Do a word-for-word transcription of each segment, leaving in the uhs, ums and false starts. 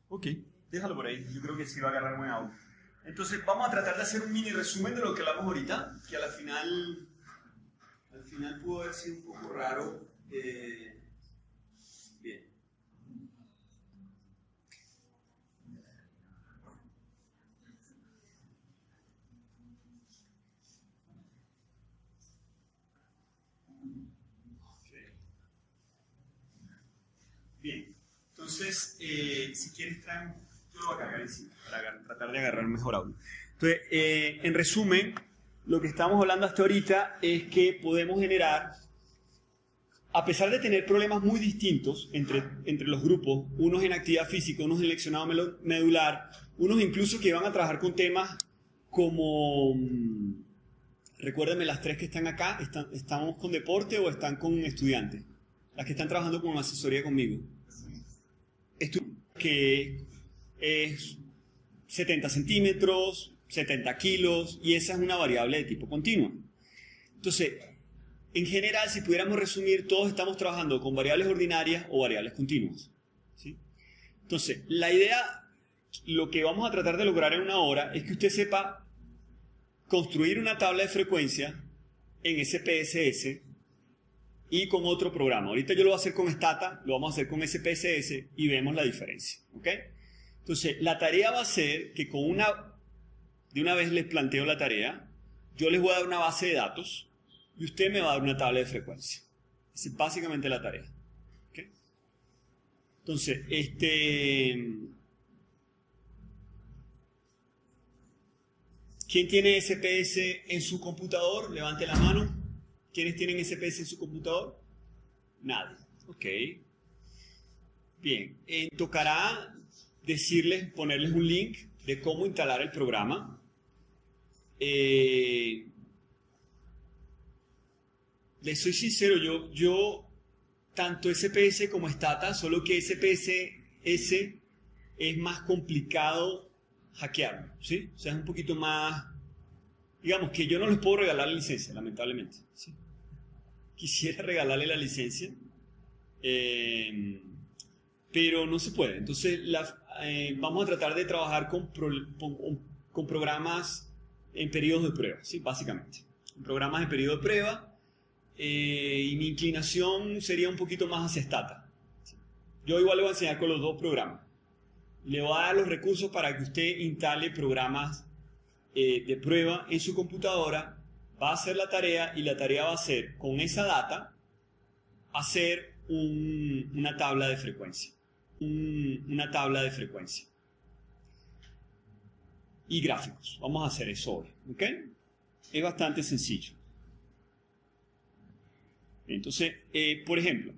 Ok, déjalo por ahí. Yo creo que sí va a agarrar buen audio. Entonces vamos a tratar de hacer un mini resumen de lo que hablamos ahorita, que al final, al final pudo haber sido un poco raro. Eh, bien. Bien, entonces, eh, si quieres traer, yo lo voy a cargar encima para agarrar, tratar de agarrar mejor audio. Entonces, eh, en resumen, lo que estamos hablando hasta ahorita es que podemos generar, a pesar de tener problemas muy distintos entre, entre los grupos, unos en actividad física, unos en leccionado medular, unos incluso que van a trabajar con temas como, recuérdenme las tres que están acá, están, ¿estamos con deporte o están con estudiantes? Las que están trabajando con asesoría conmigo. Esto que es setenta centímetros, setenta kilos, y esa es una variable de tipo continuo. Entonces, en general, si pudiéramos resumir, todos estamos trabajando con variables ordinarias o variables continuas, ¿sí? Entonces, la idea, lo que vamos a tratar de lograr en una hora, es que usted sepa construir una tabla de frecuencia en S P S S y con otro programa. Ahorita yo lo voy a hacer con Stata, lo vamos a hacer con S P S S y vemos la diferencia, ¿ok? Entonces, la tarea va a ser que con una, de una vez les planteo la tarea, yo les voy a dar una base de datos y usted me va a dar una tabla de frecuencia. Esa es básicamente la tarea, ¿ok? Entonces, este... ¿quién tiene S P S en su computador? Levante la mano. ¿Quiénes tienen S P S en su computador? Nadie. Ok. Bien. Eh, tocará decirles, ponerles un link de cómo instalar el programa. Eh, les soy sincero, yo, yo tanto S P S como Stata, solo que S P S S es más complicado hackearlo, ¿sí? O sea, es un poquito más... Digamos que yo no les puedo regalar la licencia, lamentablemente, ¿sí? Quisiera regalarle la licencia, eh, pero no se puede. Entonces, la, eh, vamos a tratar de trabajar con, pro, con, con programas en periodos de prueba, ¿sí? Básicamente. Programas en periodo de prueba, eh, y mi inclinación sería un poquito más hacia Stata, ¿sí? Yo igual le voy a enseñar con los dos programas. Le voy a dar los recursos para que usted instale programas eh, de prueba en su computadora. Va a hacer la tarea y la tarea va a ser, con esa data, hacer un, una tabla de frecuencia. Un, una tabla de frecuencia. Y gráficos. Vamos a hacer eso hoy, ¿ok? Es bastante sencillo. Entonces, eh, por ejemplo,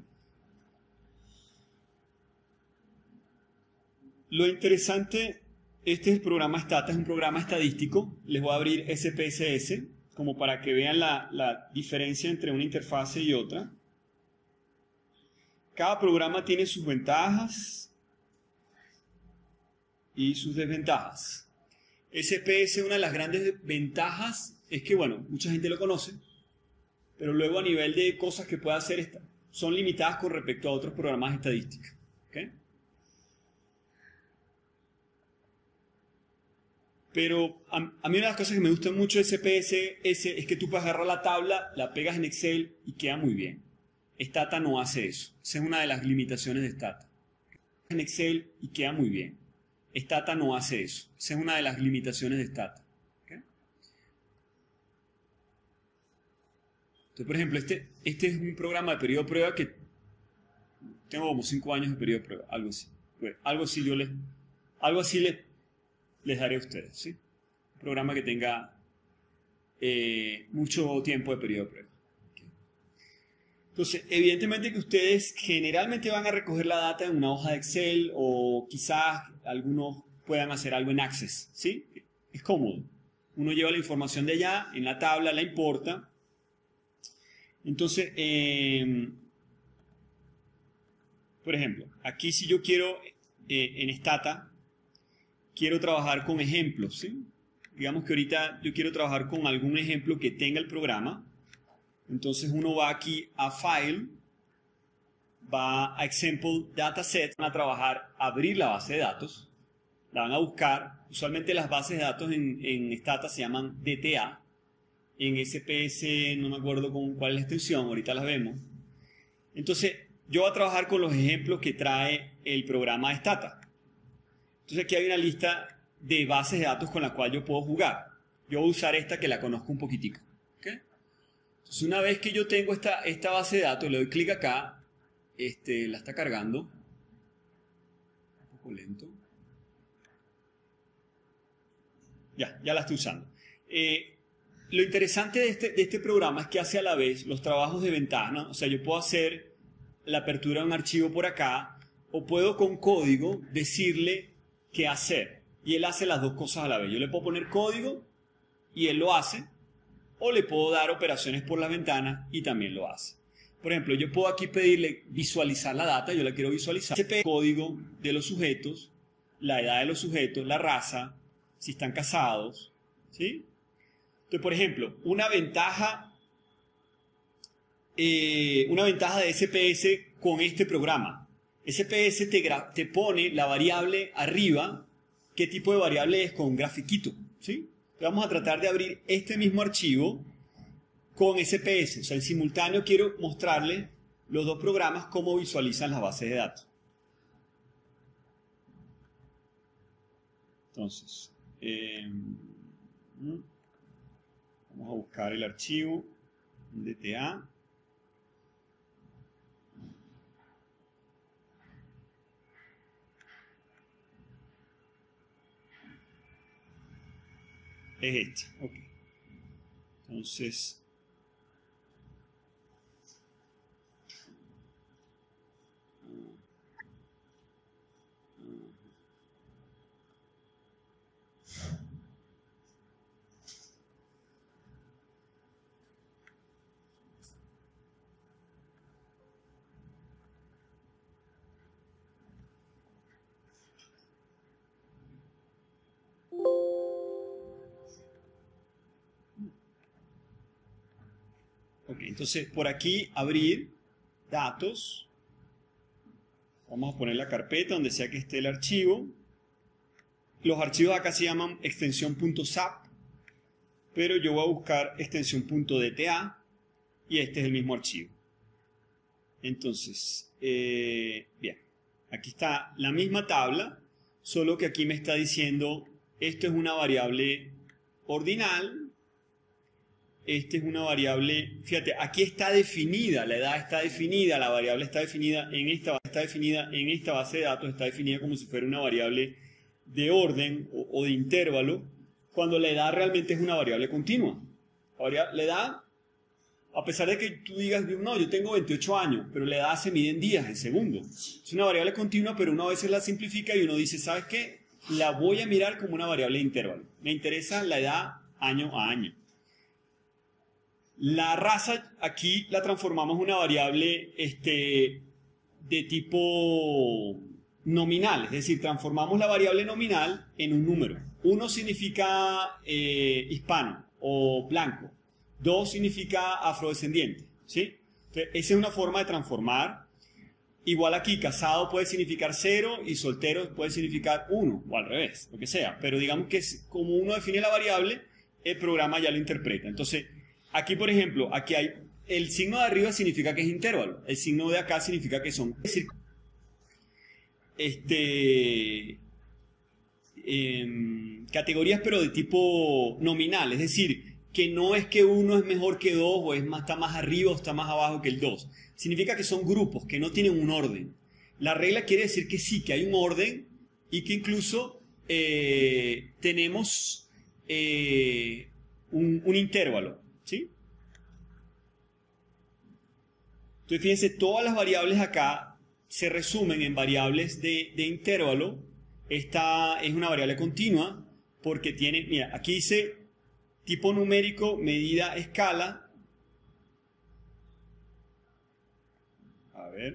lo interesante, este es el programa Stata, es un programa estadístico. Les voy a abrir S P S S como para que vean la, la diferencia entre una interfase y otra. Cada programa tiene sus ventajas y sus desventajas. S P S, una de las grandes ventajas es que, bueno, mucha gente lo conoce, pero luego a nivel de cosas que puede hacer son limitadas con respecto a otros programas de estadística, ¿okay? Pero a, a mí una de las cosas que me gustan mucho de S P S S es que tú puedes agarrar la tabla, la pegas en Excel y queda muy bien. Stata no hace eso. Esa es una de las limitaciones de Stata. En Excel y queda muy bien. Stata no hace eso. Esa es una de las limitaciones de Stata. ¿Okay? Entonces, por ejemplo, este, este es un programa de periodo de prueba que tengo como cinco años de periodo de prueba, algo así. Bueno, algo así yo les, algo así les, les daré a ustedes, ¿sí? Un programa que tenga eh, mucho tiempo de periodo de prueba. Entonces, evidentemente que ustedes generalmente van a recoger la data en una hoja de Excel o quizás algunos puedan hacer algo en Access, ¿sí? Es cómodo. Uno lleva la información de allá, en la tabla, la importa. Entonces, eh, por ejemplo, aquí si yo quiero, eh, en Stata, quiero trabajar con ejemplos, ¿sí? Digamos que ahorita yo quiero trabajar con algún ejemplo que tenga el programa. Entonces uno va aquí a File, va a Example Dataset, van a trabajar, abrir la base de datos, la van a buscar. Usualmente las bases de datos en, en Stata se llaman D T A. En S P S no me acuerdo con cuál es la extensión, ahorita las vemos. Entonces, yo voy a trabajar con los ejemplos que trae el programa de Stata. Entonces, aquí hay una lista de bases de datos con la cual yo puedo jugar. Yo voy a usar esta que la conozco un poquitico. ¿Okay? Entonces, una vez que yo tengo esta, esta base de datos, le doy clic acá, este, la está cargando. Un poco lento. Ya, ya la estoy usando. Eh, lo interesante de este, de este programa es que hace a la vez los trabajos de ventana. O sea, yo puedo hacer la apertura de un archivo por acá, o puedo con código decirle qué hacer. Y él hace las dos cosas a la vez. Yo le puedo poner código y él lo hace, o le puedo dar operaciones por la ventana y también lo hace. Por ejemplo, yo puedo aquí pedirle visualizar la data, yo la quiero visualizar. El código de los sujetos, la edad de los sujetos, la raza, si están casados, ¿sí? Entonces, por ejemplo, una ventaja, eh, una ventaja de S P S con este programa. S P S te, te pone la variable arriba, qué tipo de variable es, con un grafiquito, ¿sí? Entonces, vamos a tratar de abrir este mismo archivo con S P S. O sea, en simultáneo quiero mostrarle los dos programas cómo visualizan las bases de datos. Entonces, Eh, vamos a buscar el archivo D T A. Es este, ok. Entonces, ok, entonces por aquí abrir datos, vamos a poner la carpeta donde sea que esté el archivo. Los archivos acá se llaman extensión .zap, pero yo voy a buscar extensión .dta y este es el mismo archivo. Entonces, eh, bien, aquí está la misma tabla, solo que aquí me está diciendo esto es una variable ordinal. Este es una variable, fíjate, aquí está definida, la edad está definida, la variable está definida en esta, está definida en esta base de datos, está definida como si fuera una variable de orden o, o de intervalo, cuando la edad realmente es una variable continua. La, la edad, a pesar de que tú digas, no, yo tengo veintiocho años, pero la edad se mide en días, en segundos. Es una variable continua, pero uno a veces la simplifica y uno dice, ¿sabes qué? La voy a mirar como una variable de intervalo. Me interesa la edad año a año. La raza aquí la transformamos en una variable este, de tipo nominal, es decir, transformamos la variable nominal en un número. Uno significa eh, hispano o blanco, dos significa afrodescendiente, ¿sí? Entonces, esa es una forma de transformar. Igual aquí, casado puede significar cero y soltero puede significar uno, o al revés, lo que sea. Pero digamos que es, como uno define la variable, el programa ya lo interpreta. Entonces, aquí, por ejemplo, aquí hay el signo de arriba significa que es intervalo. El signo de acá significa que son este, eh, categorías, pero de tipo nominal. Es decir, que no es que uno es mejor que dos, o es más, está más arriba o está más abajo que el dos. Significa que son grupos, que no tienen un orden. La regla quiere decir que sí, que hay un orden y que incluso eh, tenemos eh, un, un intervalo. ¿Sí? Entonces, fíjense, todas las variables acá se resumen en variables de, de intervalo. Esta es una variable continua porque tiene, mira, aquí dice tipo numérico, medida, escala. A ver.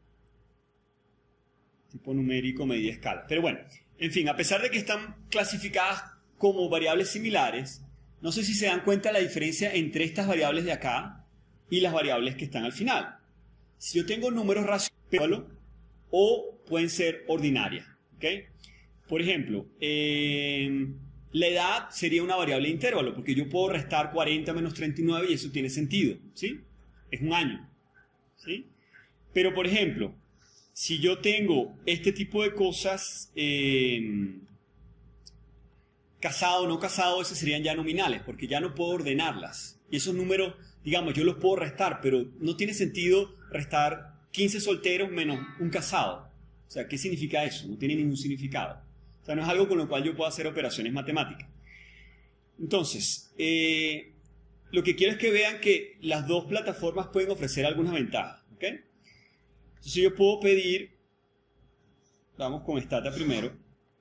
Tipo numérico, medida, escala. Pero bueno, en fin, a pesar de que están clasificadas como variables similares, no sé si se dan cuenta la diferencia entre estas variables de acá y las variables que están al final. Si yo tengo números racionales, o pueden ser ordinarias. ¿Okay? Por ejemplo, eh, la edad sería una variable de intervalo, porque yo puedo restar cuarenta menos treinta y nueve y eso tiene sentido. ¿Sí? Es un año. ¿Sí? Pero, por ejemplo, si yo tengo este tipo de cosas, eh, casado o no casado, esos serían ya nominales, porque ya no puedo ordenarlas. Y esos números, digamos, yo los puedo restar, pero no tiene sentido restar quince solteros menos un casado. O sea, ¿qué significa eso? No tiene ningún significado. O sea, no es algo con lo cual yo pueda hacer operaciones matemáticas. Entonces, eh, lo que quiero es que vean que las dos plataformas pueden ofrecer algunas ventajas. ¿Ok? Entonces yo puedo pedir, vamos con Stata primero,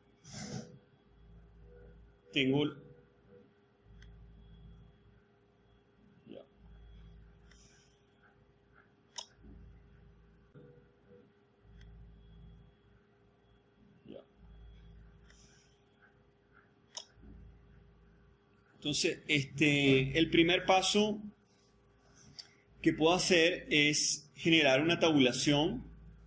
tengo, ya. Ya. Entonces, este, el primer paso que puedo hacer es generar una tabulación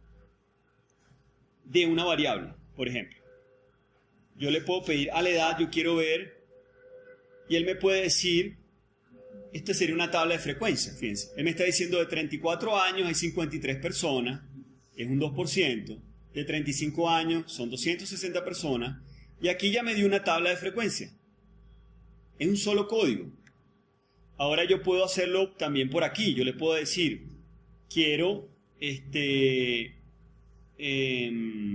de una variable, por ejemplo. Yo le puedo pedir a la edad, yo quiero ver, y él me puede decir, esta sería una tabla de frecuencia, fíjense. Él me está diciendo de treinta y cuatro años hay cincuenta y tres personas, es un dos por ciento, de treinta y cinco años son doscientas sesenta personas, y aquí ya me dio una tabla de frecuencia. Es un solo código. Ahora yo puedo hacerlo también por aquí, yo le puedo decir, quiero, este, eh,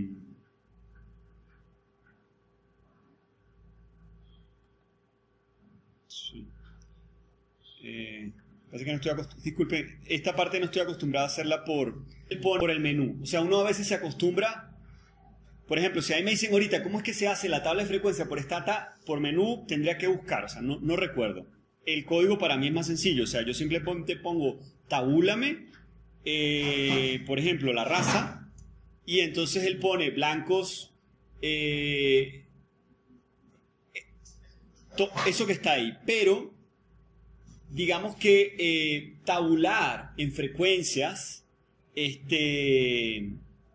sí, eh, parece que no estoy acostumbrado, disculpen, esta parte no estoy acostumbrado a hacerla por, por el menú. O sea, uno a veces se acostumbra, por ejemplo, si ahí me dicen ahorita cómo es que se hace la tabla de frecuencia por Stata, por menú, tendría que buscar, o sea, no, no recuerdo. El código para mí es más sencillo, o sea, yo simplemente pongo tabúlame, eh, por ejemplo, la raza, y entonces él pone blancos, eh, to, eso que está ahí, pero digamos que eh, tabular en frecuencias, este,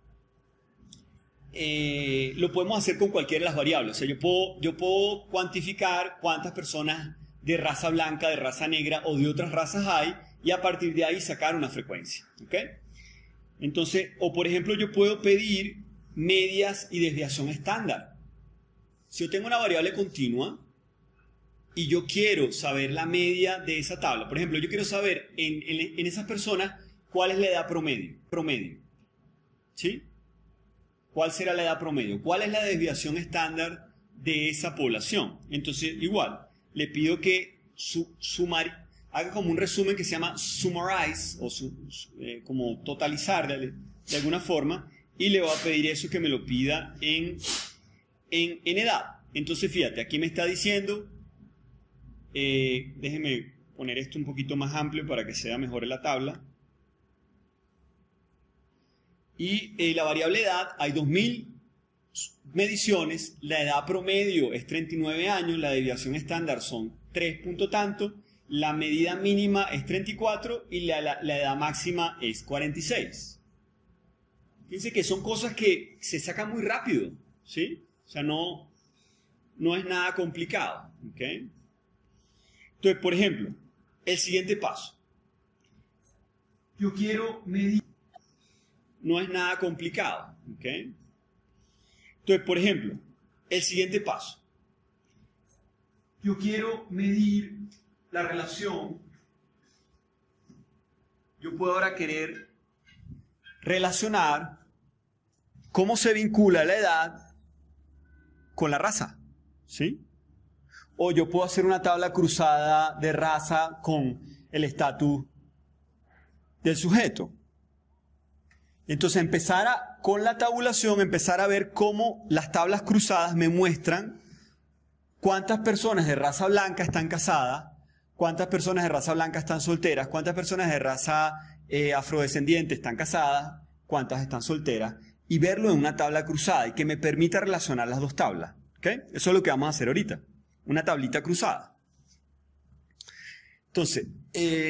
eh, lo podemos hacer con cualquiera de las variables. O sea, yo puedo, yo puedo cuantificar cuántas personas de raza blanca, de raza negra o de otras razas hay, y a partir de ahí sacar una frecuencia. ¿Ok? Entonces, o por ejemplo, yo puedo pedir medias y desviación estándar. Si yo tengo una variable continua y yo quiero saber la media de esa tabla, por ejemplo, yo quiero saber en, en, en esas personas cuál es la edad promedio. promedio. ¿Sí? ¿Cuál será la edad promedio? ¿Cuál es la desviación estándar de esa población? Entonces, igual, le pido que su, sumar, haga como un resumen que se llama summarize, o su, eh, como totalizar de, de alguna forma, y le voy a pedir eso que me lo pida en, en, en edad. Entonces, fíjate, aquí me está diciendo, eh, déjenme poner esto un poquito más amplio para que sea mejor en la tabla. Y eh, la variable edad, hay dos mil mediciones, la edad promedio es treinta y nueve años, la desviación estándar son tres punto tanto, la medida mínima es treinta y cuatro y la, la, la edad máxima es cuarenta y seis. Fíjense que son cosas que se sacan muy rápido, ¿sí? O sea, no, no es nada complicado, ¿ok? Entonces, por ejemplo, el siguiente paso. Yo quiero medir. No es nada complicado, ¿ok? Entonces, por ejemplo, el siguiente paso. Yo quiero medir la relación. Yo puedo ahora querer relacionar cómo se vincula la edad con la raza, ¿sí? O yo puedo hacer una tabla cruzada de raza con el estatus del sujeto. Entonces empezar a, con la tabulación, empezar a ver cómo las tablas cruzadas me muestran cuántas personas de raza blanca están casadas, cuántas personas de raza blanca están solteras, cuántas personas de raza eh, afrodescendiente están casadas, cuántas están solteras, y verlo en una tabla cruzada y que me permita relacionar las dos tablas. ¿Okay? Eso es lo que vamos a hacer ahorita, una tablita cruzada. Entonces, eh,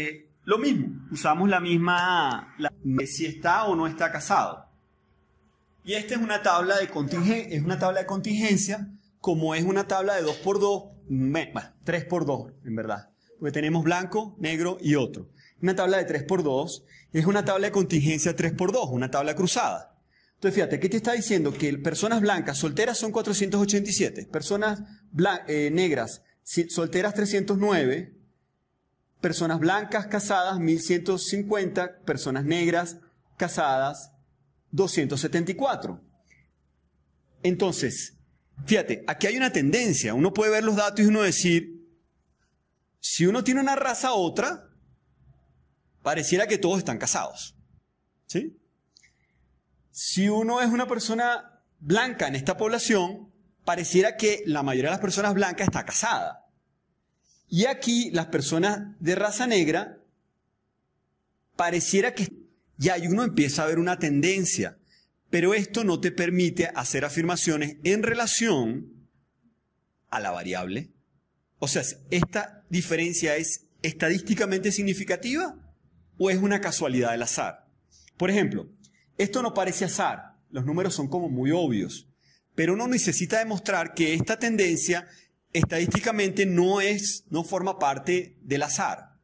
lo mismo, usamos la misma, la, si está o no está casado. Y esta es una tabla de contingencia, es una tabla de contingencia, como es una tabla de dos por dos, bueno, tres por dos en verdad, porque tenemos blanco, negro y otro. Una tabla de tres por dos es una tabla de contingencia tres por dos, una tabla cruzada. Entonces fíjate, ¿qué te está diciendo? Que personas blancas solteras son cuatrocientos ochenta y siete, personas eh, negras solteras trescientos nueve, personas blancas casadas mil ciento cincuenta, personas negras casadas doscientos setenta y cuatro. Entonces, fíjate, aquí hay una tendencia. Uno puede ver los datos y uno decir, si uno tiene una raza u otra, pareciera que todos están casados. ¿Sí? Si uno es una persona blanca en esta población, pareciera que la mayoría de las personas blancas está casada. Y aquí las personas de raza negra, pareciera que ya uno empieza a ver una tendencia, pero esto no te permite hacer afirmaciones en relación a la variable. O sea, ¿esta diferencia es estadísticamente significativa o es una casualidad del azar? Por ejemplo, esto no parece azar, los números son como muy obvios, pero uno necesita demostrar que esta tendencia estadísticamente no es, no forma parte del azar.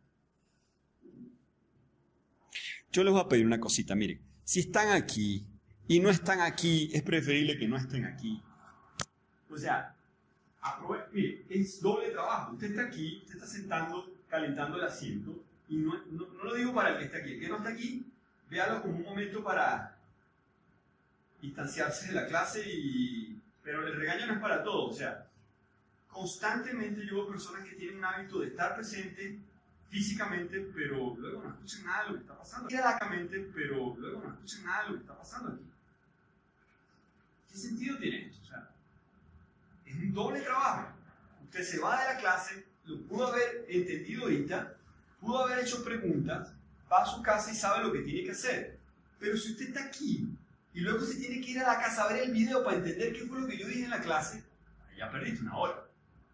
Yo les voy a pedir una cosita, miren, si están aquí y no están aquí, es preferible que no estén aquí. O sea, mire, es doble trabajo. Usted está aquí, usted está sentando, calentando el asiento, y no, no, no lo digo para el que está aquí, el que no está aquí, véalo como un momento para distanciarse de la clase, y, pero el regaño no es para todos. O sea, constantemente yo veo personas que tienen un hábito de estar presente físicamente, pero luego no escuchan nada de lo que está pasando. Físicamente, pero luego no escuchan nada de lo que está pasando aquí. ¿Qué sentido tiene esto? O sea, es un doble trabajo. Usted se va de la clase, lo pudo haber entendido ahorita, pudo haber hecho preguntas, va a su casa y sabe lo que tiene que hacer. Pero si usted está aquí y luego se tiene que ir a la casa a ver el video para entender qué fue lo que yo dije en la clase, ya perdiste una hora.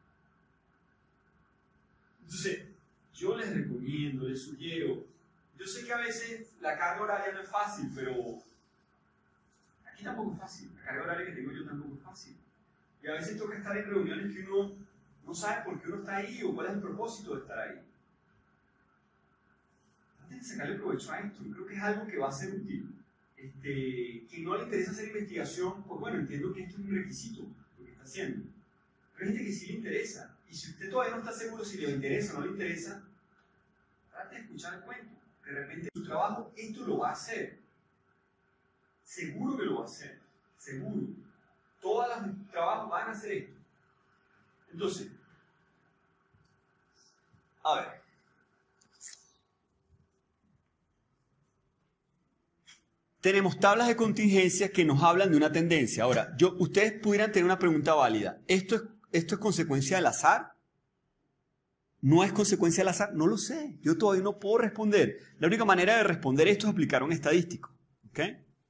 Entonces, yo les recomiendo, les sugiero, yo sé que a veces la carga horaria no es fácil, pero aquí tampoco es fácil. La carga horaria que tengo yo tampoco es fácil. Y a veces toca estar en reuniones que uno no sabe por qué uno está ahí o cuál es el propósito de estar ahí. Traten de sacarle provecho a esto. Creo que es algo que va a ser útil. Este, quien no le interesa hacer investigación, pues bueno, entiendo que esto es un requisito, lo que está haciendo. Pero hay gente que sí le interesa. Y si usted todavía no está seguro si le interesa o no le interesa, trate de escuchar el cuento. De repente su trabajo, esto lo va a hacer. Seguro que lo va a hacer. Seguro. Todas las trabajos van a hacer esto. Entonces, a ver. Tenemos tablas de contingencia que nos hablan de una tendencia. Ahora, yo, ustedes pudieran tener una pregunta válida. ¿Esto es, esto es consecuencia del azar? ¿No es consecuencia del azar? No lo sé. Yo todavía no puedo responder. La única manera de responder esto es aplicar un estadístico. ¿Ok?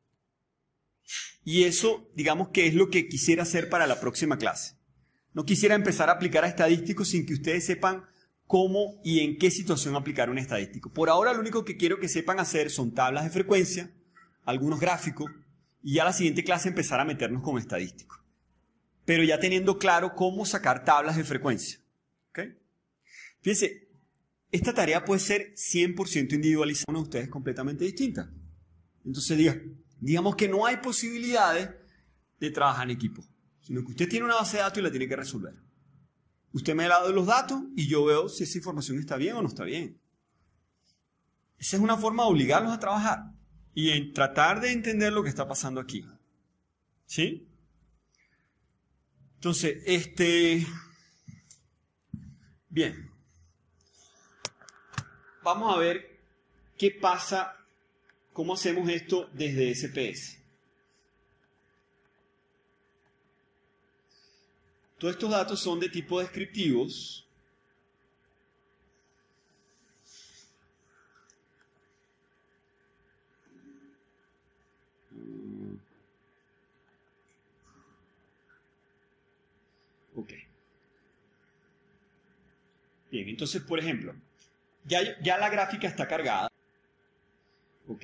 Y eso, digamos que es lo que quisiera hacer para la próxima clase. No quisiera empezar a aplicar a estadísticos sin que ustedes sepan cómo y en qué situación aplicar un estadístico. Por ahora lo único que quiero que sepan hacer son tablas de frecuencia, algunos gráficos, y ya la siguiente clase empezar a meternos con estadísticos. Pero ya teniendo claro cómo sacar tablas de frecuencia. ¿Ok? Fíjense, esta tarea puede ser cien por ciento individualizada, una de ustedes completamente distinta. Entonces diga, digamos que no hay posibilidades de trabajar en equipo, sino que usted tiene una base de datos y la tiene que resolver. Usted me ha dado los datos y yo veo si esa información está bien o no está bien. Esa es una forma de obligarlos a trabajar y en tratar de entender lo que está pasando aquí. ¿Sí? Entonces, este... Bien. Vamos a ver qué pasa, cómo hacemos esto desde S P S. Todos estos datos son de tipo descriptivos. Ok. Bien, entonces, por ejemplo, ya, ya la gráfica está cargada. Ok.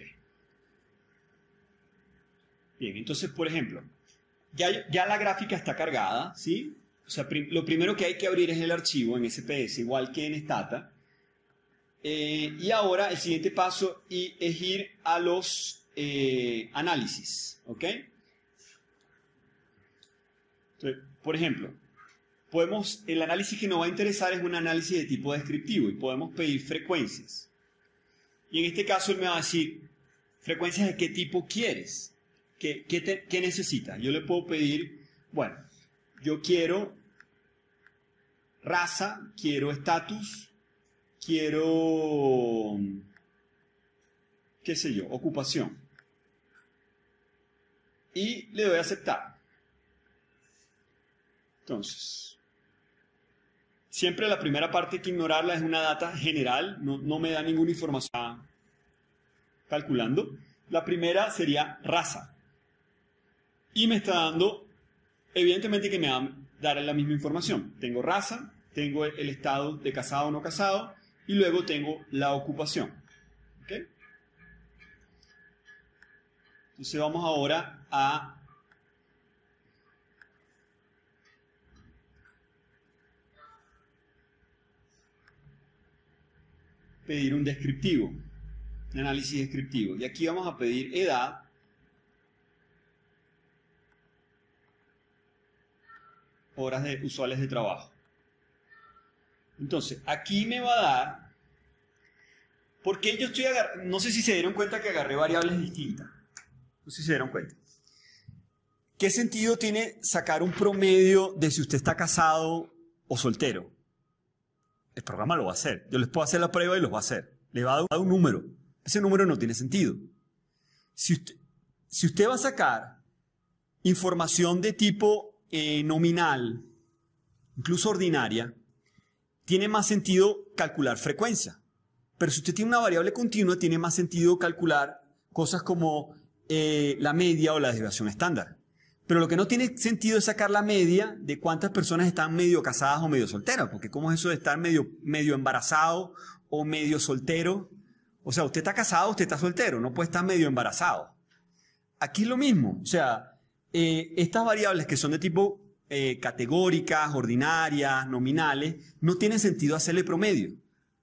Bien, entonces, por ejemplo, ya, ya la gráfica está cargada, ¿sí? O sea, prim, lo primero que hay que abrir es el archivo en S P S, igual que en Stata. Eh, y ahora el siguiente paso y, es ir a los eh, análisis, ¿ok? Entonces, por ejemplo, podemos, el análisis que nos va a interesar es un análisis de tipo descriptivo y podemos pedir frecuencias. Y en este caso él me va a decir, frecuencias de qué tipo quieres, qué, qué, te, qué necesitas. Yo le puedo pedir, bueno, yo quiero raza, quiero estatus, quiero, qué sé yo, ocupación. Y le doy a aceptar. Entonces, siempre la primera parte hay que ignorarla, es una data general, no, no me da ninguna información calculando. La primera sería raza. Y me está dando, evidentemente que me va a dar la misma información. Tengo raza, tengo el estado de casado o no casado, y luego tengo la ocupación. ¿Okay? Entonces vamos ahora a pedir un descriptivo, un análisis descriptivo. Y aquí vamos a pedir edad, horas de, usuales de trabajo. Entonces, aquí me va a dar, porque yo estoy agarrando, no sé si se dieron cuenta que agarré variables distintas. No sé si se dieron cuenta. ¿Qué sentido tiene sacar un promedio de si usted está casado o soltero? El programa lo va a hacer. Yo les puedo hacer la prueba y los va a hacer. Le va a dar un número. Ese número no tiene sentido. Si usted, si usted va a sacar información de tipo eh, nominal, incluso ordinaria, tiene más sentido calcular frecuencia. Pero si usted tiene una variable continua, tiene más sentido calcular cosas como eh, la media o la desviación estándar. Pero lo que no tiene sentido es sacar la media de cuántas personas están medio casadas o medio solteras, porque ¿cómo es eso de estar medio, medio embarazado o medio soltero? O sea, usted está casado, usted está soltero, no puede estar medio embarazado. Aquí es lo mismo, o sea, eh, estas variables que son de tipo eh, categóricas, ordinarias, nominales, no tienen sentido hacerle promedio.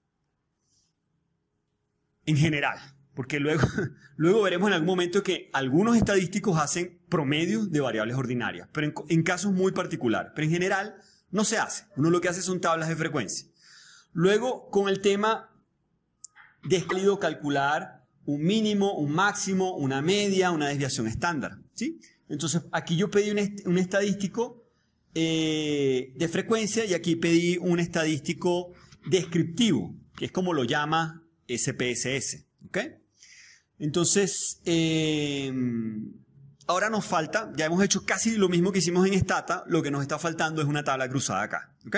En general. Porque luego, luego veremos en algún momento que algunos estadísticos hacen promedios de variables ordinarias, pero en, en casos muy particulares. Pero en general no se hace. Uno lo que hace son tablas de frecuencia. Luego, con el tema de es válido calcular un mínimo, un máximo, una media, una desviación estándar, ¿sí? Entonces, aquí yo pedí un, est un estadístico eh, de frecuencia y aquí pedí un estadístico descriptivo, que es como lo llama S P S S. ¿Ok? Entonces, eh, ahora nos falta, ya hemos hecho casi lo mismo que hicimos en Stata, lo que nos está faltando es una tabla cruzada acá. ¿Ok?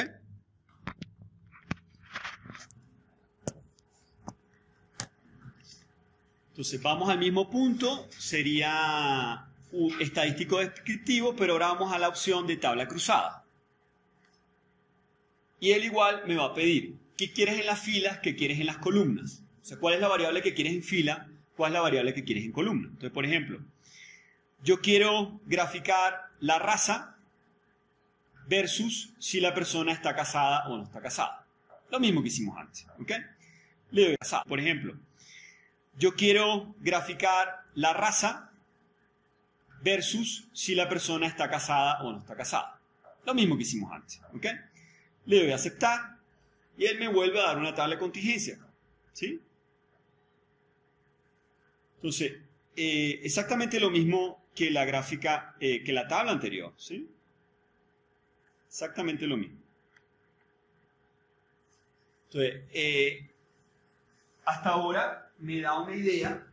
Entonces, vamos al mismo punto, sería un estadístico descriptivo, pero ahora vamos a la opción de tabla cruzada. Y él igual me va a pedir, ¿qué quieres en las filas, qué quieres en las columnas? O sea, ¿cuál es la variable que quieres en fila? ¿Cuál es la variable que quieres en columna? Entonces, por ejemplo, yo quiero graficar la raza versus si la persona está casada o no está casada. Lo mismo que hicimos antes, ¿ok? Le doy casada. Por ejemplo, yo quiero graficar la raza versus si la persona está casada o no está casada. Lo mismo que hicimos antes, ¿ok? Le doy a aceptar y él me vuelve a dar una tabla de contingencia, ¿sí? Entonces, eh, exactamente lo mismo que la gráfica, eh, que la tabla anterior, ¿sí? Exactamente lo mismo. Entonces, eh, hasta ahora me da una idea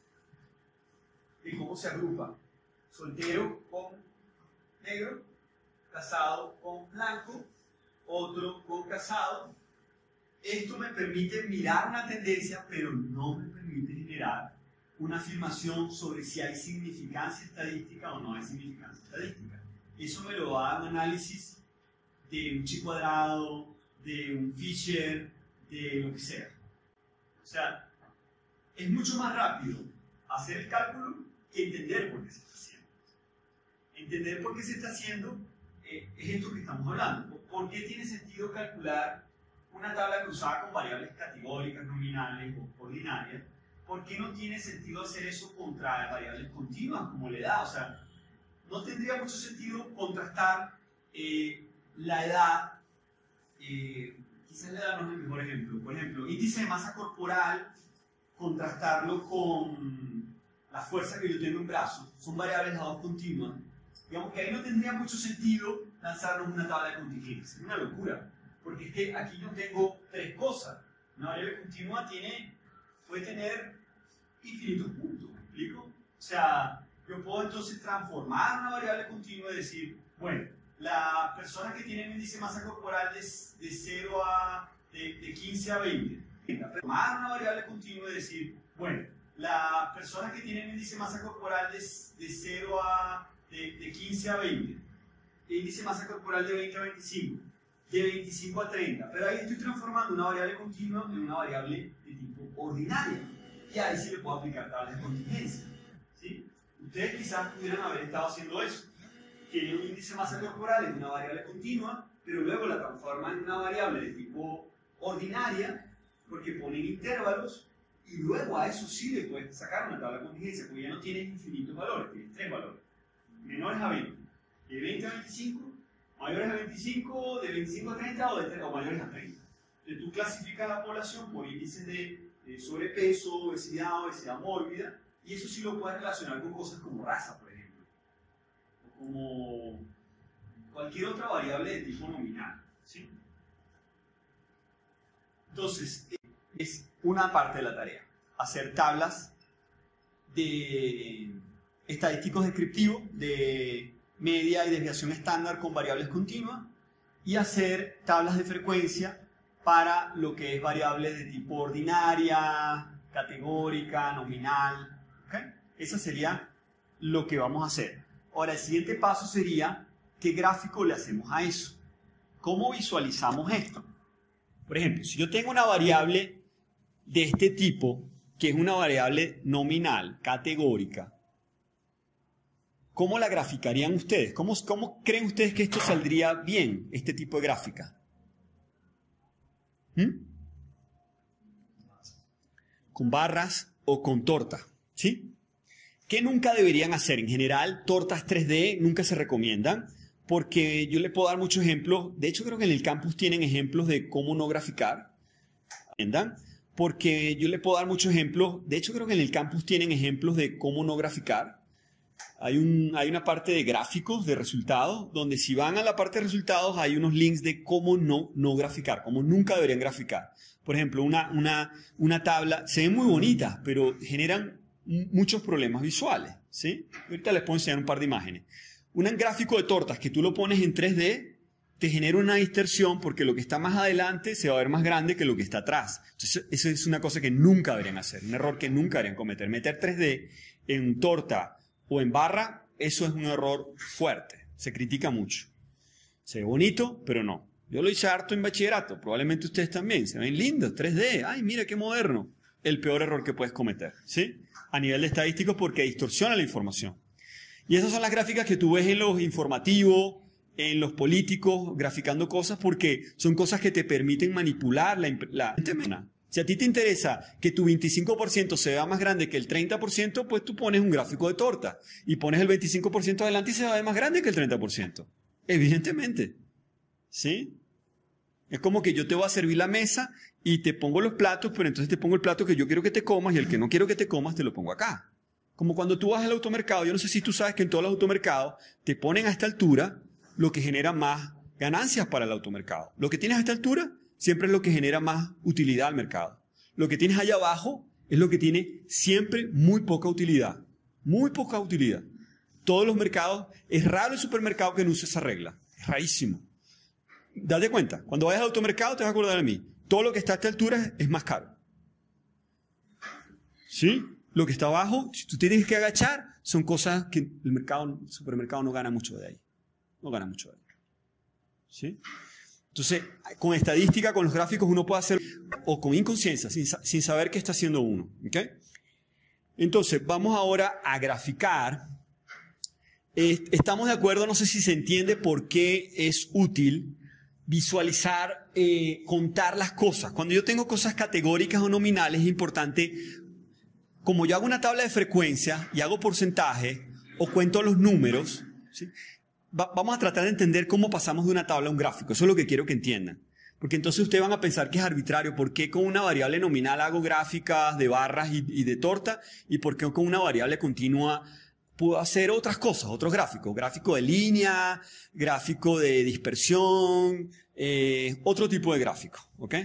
de cómo se agrupa soltero con negro, casado con blanco, otro con casado. Esto me permite mirar una tendencia, pero no me permite generar una afirmación sobre si hay significancia estadística o no hay significancia estadística. Eso me lo va a dar un análisis de un chi cuadrado, de un Fisher, de lo que sea. O sea, es mucho más rápido hacer el cálculo que entender por qué se está haciendo. Entender por qué se está haciendo eh, es esto que estamos hablando. ¿Por qué tiene sentido calcular una tabla cruzada con variables categóricas, nominales o ordinarias? ¿Por qué no tiene sentido hacer eso contra variables continuas como la edad? O sea, no tendría mucho sentido contrastar eh, la edad, eh, quizás la edad no es el mejor ejemplo. Por ejemplo, índice de masa corporal, contrastarlo con la fuerza que yo tengo en brazos. Son variables a dos continuas. Digamos que ahí no tendría mucho sentido lanzarnos una tabla de contingencia. Es una locura. Porque es que aquí yo tengo tres cosas. Una variable continua tiene, puede tener infinitos puntos. ¿Me explico? O sea, yo puedo entonces transformar una variable continua y decir, bueno, las personas que tienen índice de masa corporal de, de cero a, de, de quince a veinte. Transformar una variable continua y decir, bueno, las personas que tienen índice de masa corporal de, de cero a, de, de quince a veinte. Índice de masa corporal de veinte a veinticinco. De veinticinco a treinta, pero ahí estoy transformando una variable continua en una variable de tipo ordinaria. Y ahí sí le puedo aplicar tablas de contingencia. ¿Sí? Ustedes quizás pudieran haber estado haciendo eso. Tienen un índice de masa corporal en una variable continua, pero luego la transforman en una variable de tipo ordinaria, porque ponen intervalos, y luego a eso sí le puedes sacar una tabla de contingencia, porque ya no tienes infinitos valores, tienes tres valores. Menores a veinte. De veinte a veinticinco. Mayores a veinticinco, de veinticinco a treinta o, de, o mayores a treinta. Entonces tú clasificas a la población por índices de, de sobrepeso, obesidad, obesidad mórbida, y eso sí lo puedes relacionar con cosas como raza, por ejemplo, o como cualquier otra variable de tipo nominal. ¿Sí? Entonces, es una parte de la tarea, hacer tablas de estadísticos descriptivos, de media y desviación estándar con variables continuas, y hacer tablas de frecuencia para lo que es variables de tipo ordinaria, categórica, nominal. ¿Okay? Eso sería lo que vamos a hacer. Ahora, el siguiente paso sería, ¿qué gráfico le hacemos a eso? ¿Cómo visualizamos esto? Por ejemplo, si yo tengo una variable de este tipo, que es una variable nominal, categórica, ¿cómo la graficarían ustedes? ¿Cómo, ¿Cómo creen ustedes que esto saldría bien, este tipo de gráfica? ¿Mm? Con barras o con torta, ¿sí? ¿Qué nunca deberían hacer? En general, tortas tres D nunca se recomiendan, porque yo le puedo dar muchos ejemplos. De hecho, creo que en el campus tienen ejemplos de cómo no graficar. Porque yo le puedo dar muchos ejemplos. De hecho, creo que en el campus tienen ejemplos de cómo no graficar. Hay, un, hay una parte de gráficos, de resultados, donde si van a la parte de resultados hay unos links de cómo no, no graficar, cómo nunca deberían graficar. Por ejemplo, una, una, una tabla, se ven muy bonitas, pero generan muchos problemas visuales, ¿sí? Ahorita les puedo enseñar un par de imágenes. Un gráfico de tortas que tú lo pones en tres D te genera una distorsión porque lo que está más adelante se va a ver más grande que lo que está atrás. Entonces, eso es una cosa que nunca deberían hacer, un error que nunca deberían cometer. Meter tres D en torta o en barra, eso es un error fuerte, se critica mucho. Se ve bonito, pero no. Yo lo hice harto en bachillerato, probablemente ustedes también, se ven lindos, tres D, ay mira qué moderno. El peor error que puedes cometer, ¿sí? A nivel de estadístico porque distorsiona la información. Y esas son las gráficas que tú ves en los informativos, en los políticos, graficando cosas porque son cosas que te permiten manipular la... la Si a ti te interesa que tu veinticinco por ciento se vea más grande que el treinta por ciento, pues tú pones un gráfico de torta y pones el veinticinco por ciento adelante y se va a ver más grande que el treinta por ciento. Evidentemente. ¿Sí? Es como que yo te voy a servir la mesa y te pongo los platos, pero entonces te pongo el plato que yo quiero que te comas y el que no quiero que te comas te lo pongo acá. Como cuando tú vas al automercado, yo no sé si tú sabes que en todos los automercados te ponen a esta altura lo que genera más ganancias para el automercado. Lo que tienes a esta altura siempre es lo que genera más utilidad al mercado. Lo que tienes allá abajo es lo que tiene siempre muy poca utilidad. Muy poca utilidad. Todos los mercados, es raro el supermercado que no use esa regla. Es rarísimo. Date cuenta, cuando vayas al automercado te vas a acordar de mí. Todo lo que está a esta altura es más caro. ¿Sí? Lo que está abajo, si tú tienes que agachar, son cosas que el mercado, el supermercado no gana mucho de ahí. No gana mucho de ahí. ¿Sí? Entonces, con estadística, con los gráficos, uno puede hacer, o con inconsciencia, sin, sin saber qué está haciendo uno. ¿Okay? Entonces, vamos ahora a graficar. Eh, estamos de acuerdo, no sé si se entiende por qué es útil visualizar, eh, contar las cosas. Cuando yo tengo cosas categóricas o nominales, es importante, como yo hago una tabla de frecuencia y hago porcentaje, o cuento los números, ¿sí? Va, vamos a tratar de entender cómo pasamos de una tabla a un gráfico. Eso es lo que quiero que entiendan. Porque entonces ustedes van a pensar que es arbitrario. ¿Por qué con una variable nominal hago gráficas de barras y, y de torta? ¿Y por qué con una variable continua puedo hacer otras cosas, otros gráficos? Gráfico de línea, gráfico de dispersión, eh, otro tipo de gráfico. ¿Ok?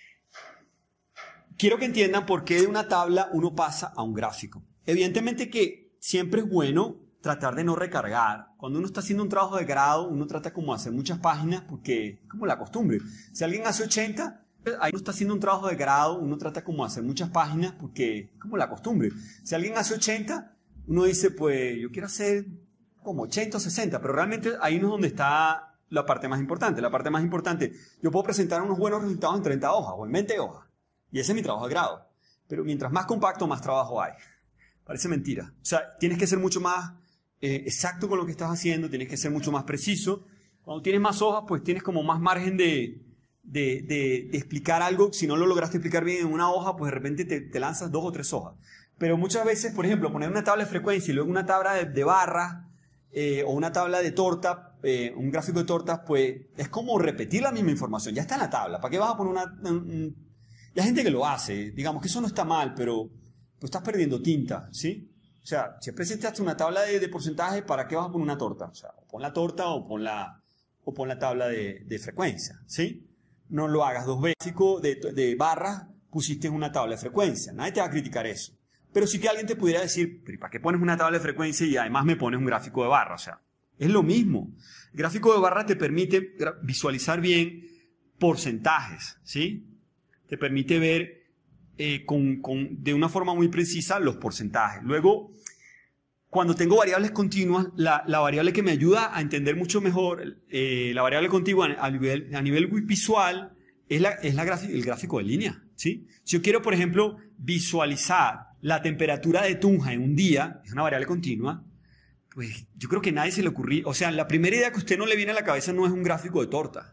Quiero que entiendan por qué de una tabla uno pasa a un gráfico. Evidentemente que siempre es bueno tratar de no recargar. Cuando uno está haciendo un trabajo de grado, uno trata como de hacer muchas páginas porque es como la costumbre. Si alguien hace ochenta, ahí uno está haciendo un trabajo de grado, uno trata como de hacer muchas páginas porque es como la costumbre. Si alguien hace ochenta, uno dice, pues yo quiero hacer como ochenta o sesenta, pero realmente ahí no es donde está la parte más importante. La parte más importante, yo puedo presentar unos buenos resultados en treinta hojas o en veinte hojas. Y ese es mi trabajo de grado. Pero mientras más compacto, más trabajo hay. Parece mentira. O sea, tienes que ser mucho más eh, exacto con lo que estás haciendo, tienes que ser mucho más preciso. Cuando tienes más hojas, pues tienes como más margen de, de, de, de explicar algo. Si no lo lograste explicar bien en una hoja, pues de repente te, te lanzas dos o tres hojas. Pero muchas veces, por ejemplo, poner una tabla de frecuencia y luego una tabla de, de barras eh, o una tabla de torta, eh, un gráfico de tortas, pues es como repetir la misma información. Ya está en la tabla. ¿Para qué vas a poner una... Un, y hay gente que lo hace, digamos que eso no está mal, pero pues estás perdiendo tinta, ¿sí? O sea, si presentaste una tabla de, de porcentaje, ¿para qué vas a poner una torta? O sea, o pon la torta o pon la, o pon la tabla de, de frecuencia, ¿sí? No lo hagas dos veces. De, de barras pusiste una tabla de frecuencia, nadie te va a criticar eso. Pero sí que alguien te pudiera decir, ¿pero para qué pones una tabla de frecuencia y además me pones un gráfico de barra? O sea, es lo mismo. El gráfico de barra te permite visualizar bien porcentajes, ¿sí? Te permite ver eh, con, con, de una forma muy precisa los porcentajes. Luego, cuando tengo variables continuas, la, la variable que me ayuda a entender mucho mejor, eh, la variable continua a nivel, a nivel visual, es, la, es la gráfico, el gráfico de línea, ¿sí? Si yo quiero, por ejemplo, visualizar la temperatura de Tunja en un día, es una variable continua, pues yo creo que a nadie se le ocurrió. O sea, la primera idea que a usted no le viene a la cabeza no es un gráfico de torta,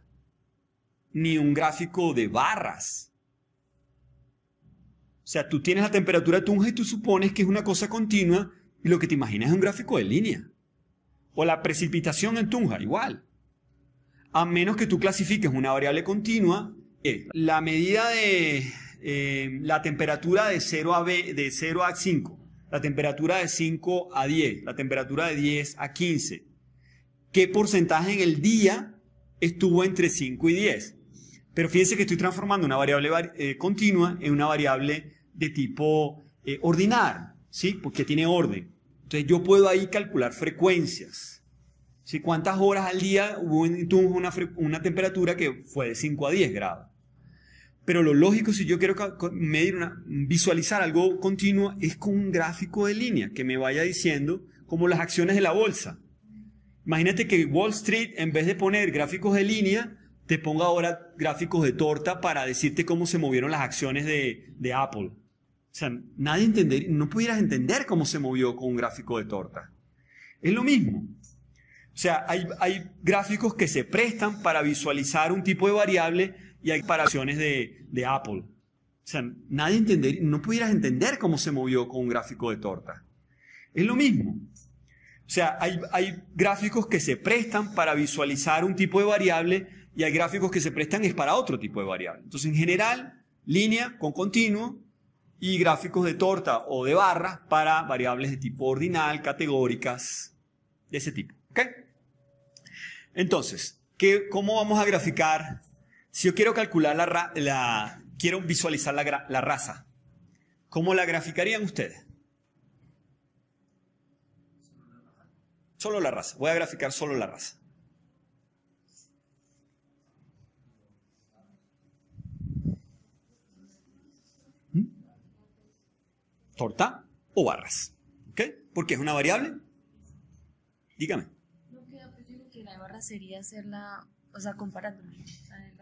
ni un gráfico de barras. O sea, tú tienes la temperatura de Tunja y tú supones que es una cosa continua y lo que te imaginas es un gráfico de línea. O la precipitación en Tunja, igual. A menos que tú clasifiques una variable continua, eh, la medida de eh, la temperatura de cero a, B, de cero a cinco, la temperatura de cinco a diez, la temperatura de diez a quince. ¿Qué porcentaje en el día estuvo entre cinco y diez? Pero fíjense que estoy transformando una variable eh, continua en una variable de tipo eh, ordinal, ¿sí? Porque tiene orden. Entonces yo puedo ahí calcular frecuencias, ¿sí? ¿Cuántas horas al día hubo en Tunja una, una temperatura que fue de cinco a diez grados? Pero lo lógico, si yo quiero medir una, visualizar algo continuo, es con un gráfico de línea que me vaya diciendo como las acciones de la bolsa. Imagínate que Wall Street, en vez de poner gráficos de línea, te ponga ahora gráficos de torta para decirte cómo se movieron las acciones de, de Apple. O sea, nadie entender, no pudieras entender cómo se movió con un gráfico de torta. Es lo mismo. O sea, hay, hay gráficos que se prestan para visualizar un tipo de variable y hay para acciones de, de Apple. O sea, nadie entender, no pudieras entender cómo se movió con un gráfico de torta. Es lo mismo. O sea, hay, hay gráficos que se prestan para visualizar un tipo de variable y hay gráficos que se prestan es para otro tipo de variable. Entonces, en general, línea con continuo y gráficos de torta o de barra para variables de tipo ordinal, categóricas, de ese tipo. ¿Ok? Entonces, ¿qué, ¿cómo vamos a graficar? Si yo quiero calcular la, la quiero visualizar la, la raza, ¿cómo la graficarían ustedes? Solo la raza. Voy a graficar solo la raza. ¿Torta o barras? ¿Ok? Porque es una variable. Dígame. No queda, pues yo digo que la barra sería hacerla, o sea, comparándolo.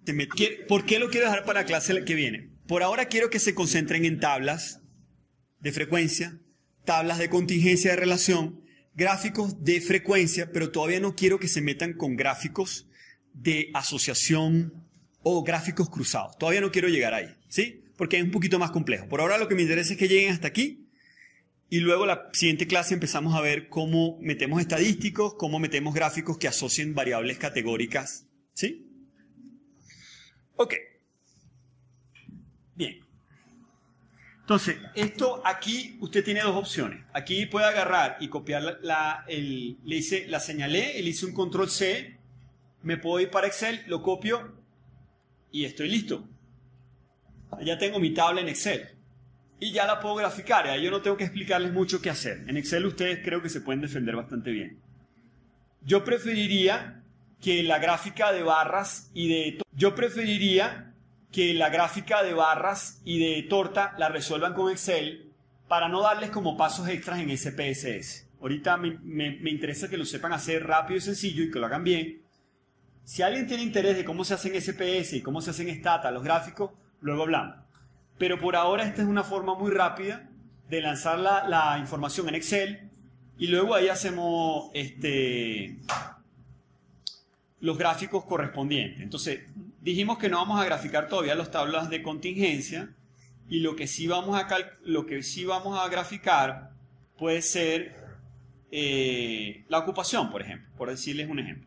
Te met- ¿Por qué lo quiero dejar para la clase que viene? Por ahora quiero que se concentren en tablas de frecuencia, tablas de contingencia de relación, gráficos de frecuencia, pero todavía no quiero que se metan con gráficos de asociación o gráficos cruzados. Todavía no quiero llegar ahí, ¿sí? Porque es un poquito más complejo. Por ahora lo que me interesa es que lleguen hasta aquí y luego la siguiente clase empezamos a ver cómo metemos estadísticos, cómo metemos gráficos que asocien variables categóricas, ¿sí? Ok. Bien. Entonces, esto aquí usted tiene dos opciones. Aquí puede agarrar y copiar la, la el, le hice, la señalé, le hice un control C, me puedo ir para Excel, lo copio y estoy listo. Ya tengo mi tabla en Excel y ya la puedo graficar. Ahí yo no tengo que explicarles mucho qué hacer. En Excel ustedes creo que se pueden defender bastante bien. Yo preferiría que la gráfica de barras y de... Yo preferiría que la gráfica de barras y de torta la resuelvan con Excel para no darles como pasos extras en S P S S. Ahorita me, me, me interesa que lo sepan hacer rápido y sencillo y que lo hagan bien. Si alguien tiene interés de cómo se hacen S P S y cómo se hacen Stata, los gráficos, luego hablamos. Pero por ahora esta es una forma muy rápida de lanzar la, la información en Excel y luego ahí hacemos este, los gráficos correspondientes. Entonces, dijimos que no vamos a graficar todavía las tablas de contingencia y lo que sí vamos a, cal lo que sí vamos a graficar puede ser eh, la ocupación, por ejemplo, por decirles un ejemplo.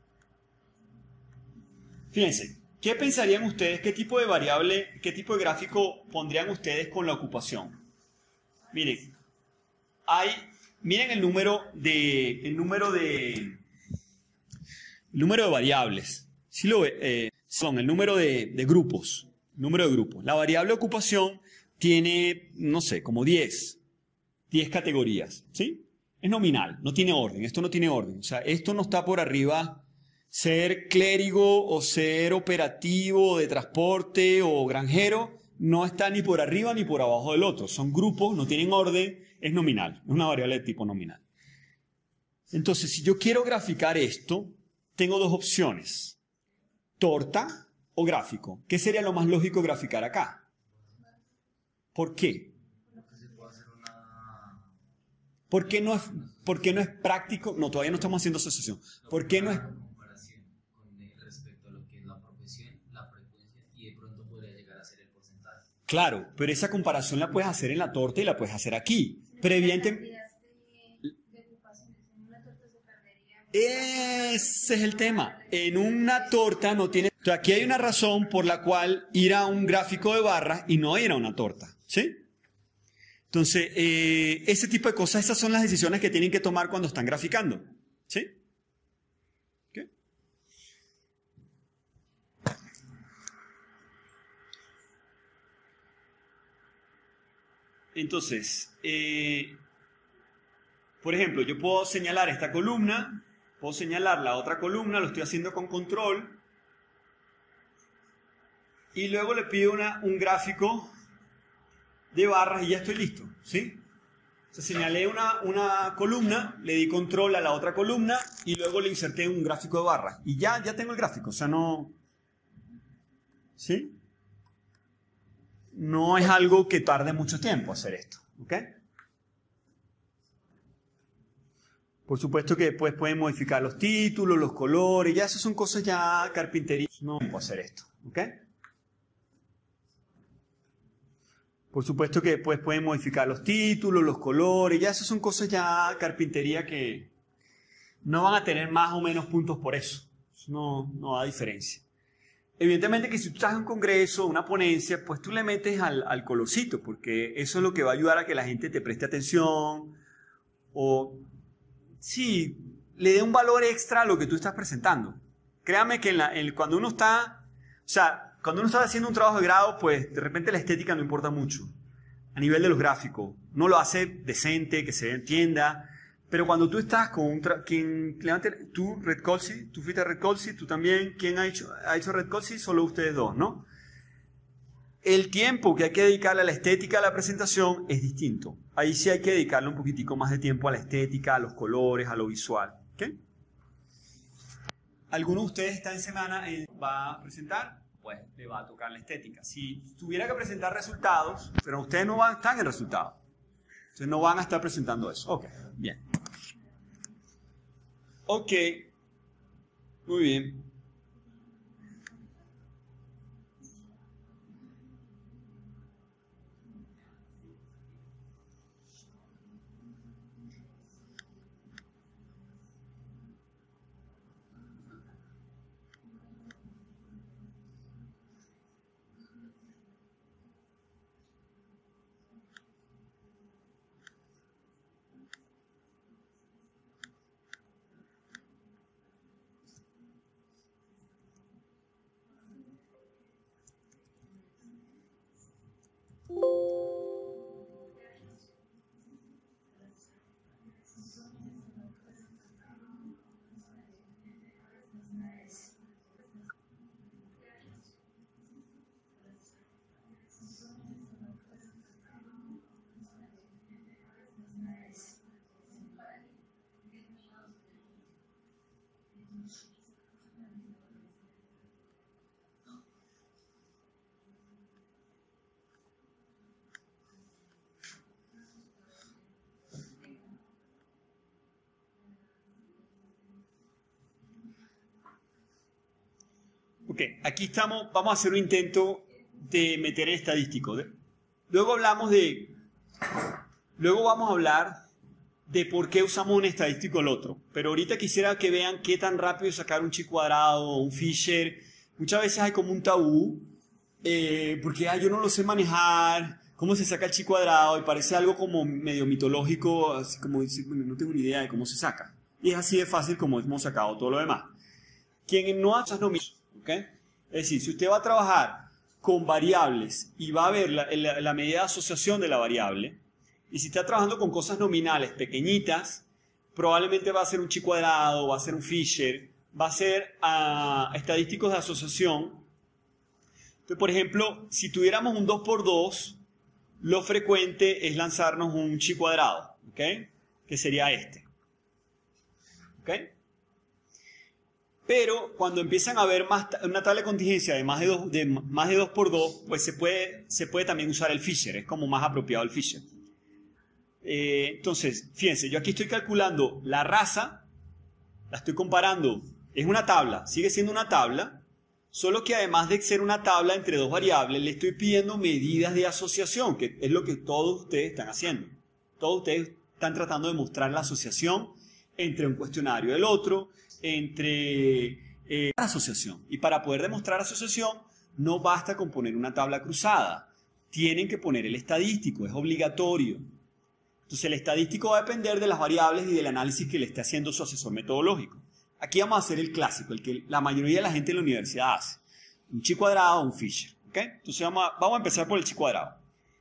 Fíjense, ¿qué pensarían ustedes? ¿Qué tipo de variable, qué tipo de gráfico pondrían ustedes con la ocupación? Miren, hay, miren el número de, el número de, el número de variables. Si lo ve, eh, son el número de, de grupos, número de grupos. La variable ocupación tiene, no sé, como diez, diez categorías, ¿sí? Es nominal, no tiene orden, esto no tiene orden. O sea, esto no está por arriba. Ser clérigo o ser operativo de transporte o granjero no está ni por arriba ni por abajo del otro. Son grupos, no tienen orden, es nominal, es una variable de tipo nominal. Entonces, si yo quiero graficar esto, tengo dos opciones. Torta o gráfico. ¿Qué sería lo más lógico graficar acá? ¿Por qué? ¿Por qué no es, por qué no es práctico? No, todavía no estamos haciendo asociación. ¿Por qué no es... Claro, pero esa comparación la puedes hacer en la torta y la puedes hacer aquí. Pero evidentemente... Ese es el tema. En una torta no tiene... Entonces, aquí hay una razón por la cual ir a un gráfico de barras y no ir a una torta. ¿Sí? Entonces, eh, ese tipo de cosas, esas son las decisiones que tienen que tomar cuando están graficando. ¿Sí? ¿Qué? Entonces, eh, por ejemplo, yo puedo señalar esta columna, puedo señalar la otra columna, lo estoy haciendo con control, y luego le pido una, un gráfico de barras y ya estoy listo, ¿sí? O sea, señalé una, una columna, le di control a la otra columna y luego le inserté un gráfico de barras. Y ya, ya tengo el gráfico, o sea, no... ¿Sí? No es algo que tarde mucho tiempo hacer esto, ¿ok? Por supuesto que después pueden modificar los títulos, los colores, ya eso son cosas ya carpintería. No puedo hacer esto, ¿ok? Por supuesto que después pueden modificar los títulos, los colores, ya eso son cosas ya carpintería que no van a tener más o menos puntos por eso. Eso no, no da diferencia. Evidentemente que si tú estás en un congreso, una ponencia, pues tú le metes al, al colorcito, porque eso es lo que va a ayudar a que la gente te preste atención o, sí, le dé un valor extra a lo que tú estás presentando. Créame que en la, en, cuando uno está, o sea, cuando uno está haciendo un trabajo de grado, pues de repente la estética no importa mucho. A nivel de los gráficos, no lo hace decente, que se entienda. Pero cuando tú estás con un... ¿Quién levante? ¿Tú, Red Colsi? ¿Tú fuiste a Red Colsi? ¿Tú también? ¿Quién ha hecho, ha hecho Red Colsi? Solo ustedes dos, ¿no? El tiempo que hay que dedicarle a la estética de la presentación es distinto. Ahí sí hay que dedicarle un poquitico más de tiempo a la estética, a los colores, a lo visual. ¿Ok? ¿Alguno de ustedes esta semana va a presentar? pues le va a tocar la estética. Si tuviera que presentar resultados, pero ustedes no van, están en resultados. Entonces no van a estar presentando eso. Ok, bien. Ok, muy bien. Ok, aquí estamos, vamos a hacer un intento de meter el estadístico. Luego hablamos de, luego vamos a hablar de por qué usamos un estadístico o el otro. Pero ahorita quisiera que vean qué tan rápido es sacar un chi cuadrado o un Fisher. Muchas veces hay como un tabú, eh, porque ah, yo no lo sé manejar, cómo se saca el chi cuadrado, y parece algo como medio mitológico, así como decir, bueno, no tengo ni idea de cómo se saca. Y es así de fácil como hemos sacado todo lo demás. Quien no hace no ¿okay? Es decir, si usted va a trabajar con variables y va a ver la, la, la medida de asociación de la variable, y si está trabajando con cosas nominales pequeñitas, probablemente va a ser un chi cuadrado, va a ser un Fisher, va a ser uh, estadísticos de asociación. Entonces, por ejemplo, si tuviéramos un dos por dos, lo frecuente es lanzarnos un chi cuadrado, ¿okay? Que sería este. ¿Okay? Pero cuando empiezan a ver más, una tabla de contingencia de más de dos, de más de dos por dos, pues se puede, se puede también usar el Fisher, es como más apropiado el Fisher. Eh, entonces, fíjense, yo aquí estoy calculando la raza, la estoy comparando, es una tabla, sigue siendo una tabla, solo que además de ser una tabla entre dos variables, le estoy pidiendo medidas de asociación, que es lo que todos ustedes están haciendo. Todos ustedes están tratando de mostrar la asociación entre un cuestionario y el otro, entre eh, asociación. Y para poder demostrar asociación, no basta con poner una tabla cruzada. Tienen que poner el estadístico, es obligatorio. Entonces el estadístico va a depender de las variables y del análisis que le esté haciendo su asesor metodológico. Aquí vamos a hacer el clásico, el que la mayoría de la gente en la universidad hace. Un chi cuadrado o un Fisher. ¿Okay? Entonces vamos a, vamos a empezar por el chi cuadrado.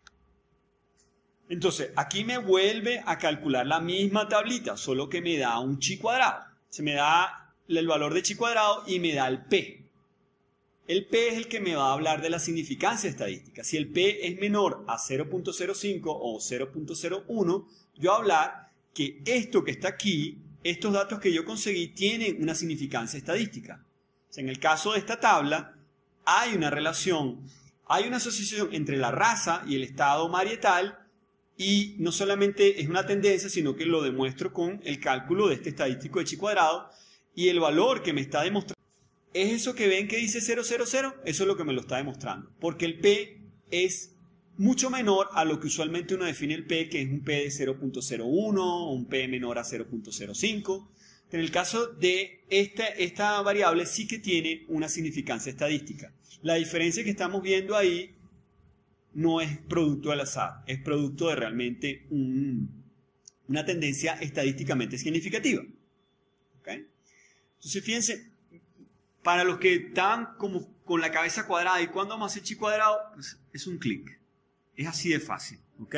Entonces aquí me vuelve a calcular la misma tablita, solo que me da un chi cuadrado. Se me da el valor de chi cuadrado y me da el P. El P es el que me va a hablar de la significancia estadística. Si el P es menor a cero punto cero cinco o cero punto cero uno, yo voy a hablar que esto que está aquí, estos datos que yo conseguí, tienen una significancia estadística. O sea, en el caso de esta tabla, hay una relación, hay una asociación entre la raza y el estado marietal, y no solamente es una tendencia, sino que lo demuestro con el cálculo de este estadístico de chi cuadrado, y el valor que me está demostrando es eso que ven que dice cero cero cero, eso es lo que me lo está demostrando, porque el P es mucho menor a lo que usualmente uno define el P, que es un P de cero punto cero uno o un P menor a cero punto cero cinco. En el caso de esta, esta variable sí que tiene una significancia estadística. La diferencia que estamos viendo ahí no es producto del azar, es producto de realmente un, una tendencia estadísticamente significativa. ¿Okay? Entonces, fíjense, para los que están como con la cabeza cuadrada, ¿y cuándo vamos a hacer chi cuadrado? Pues es un clic. Es así de fácil. ¿Ok?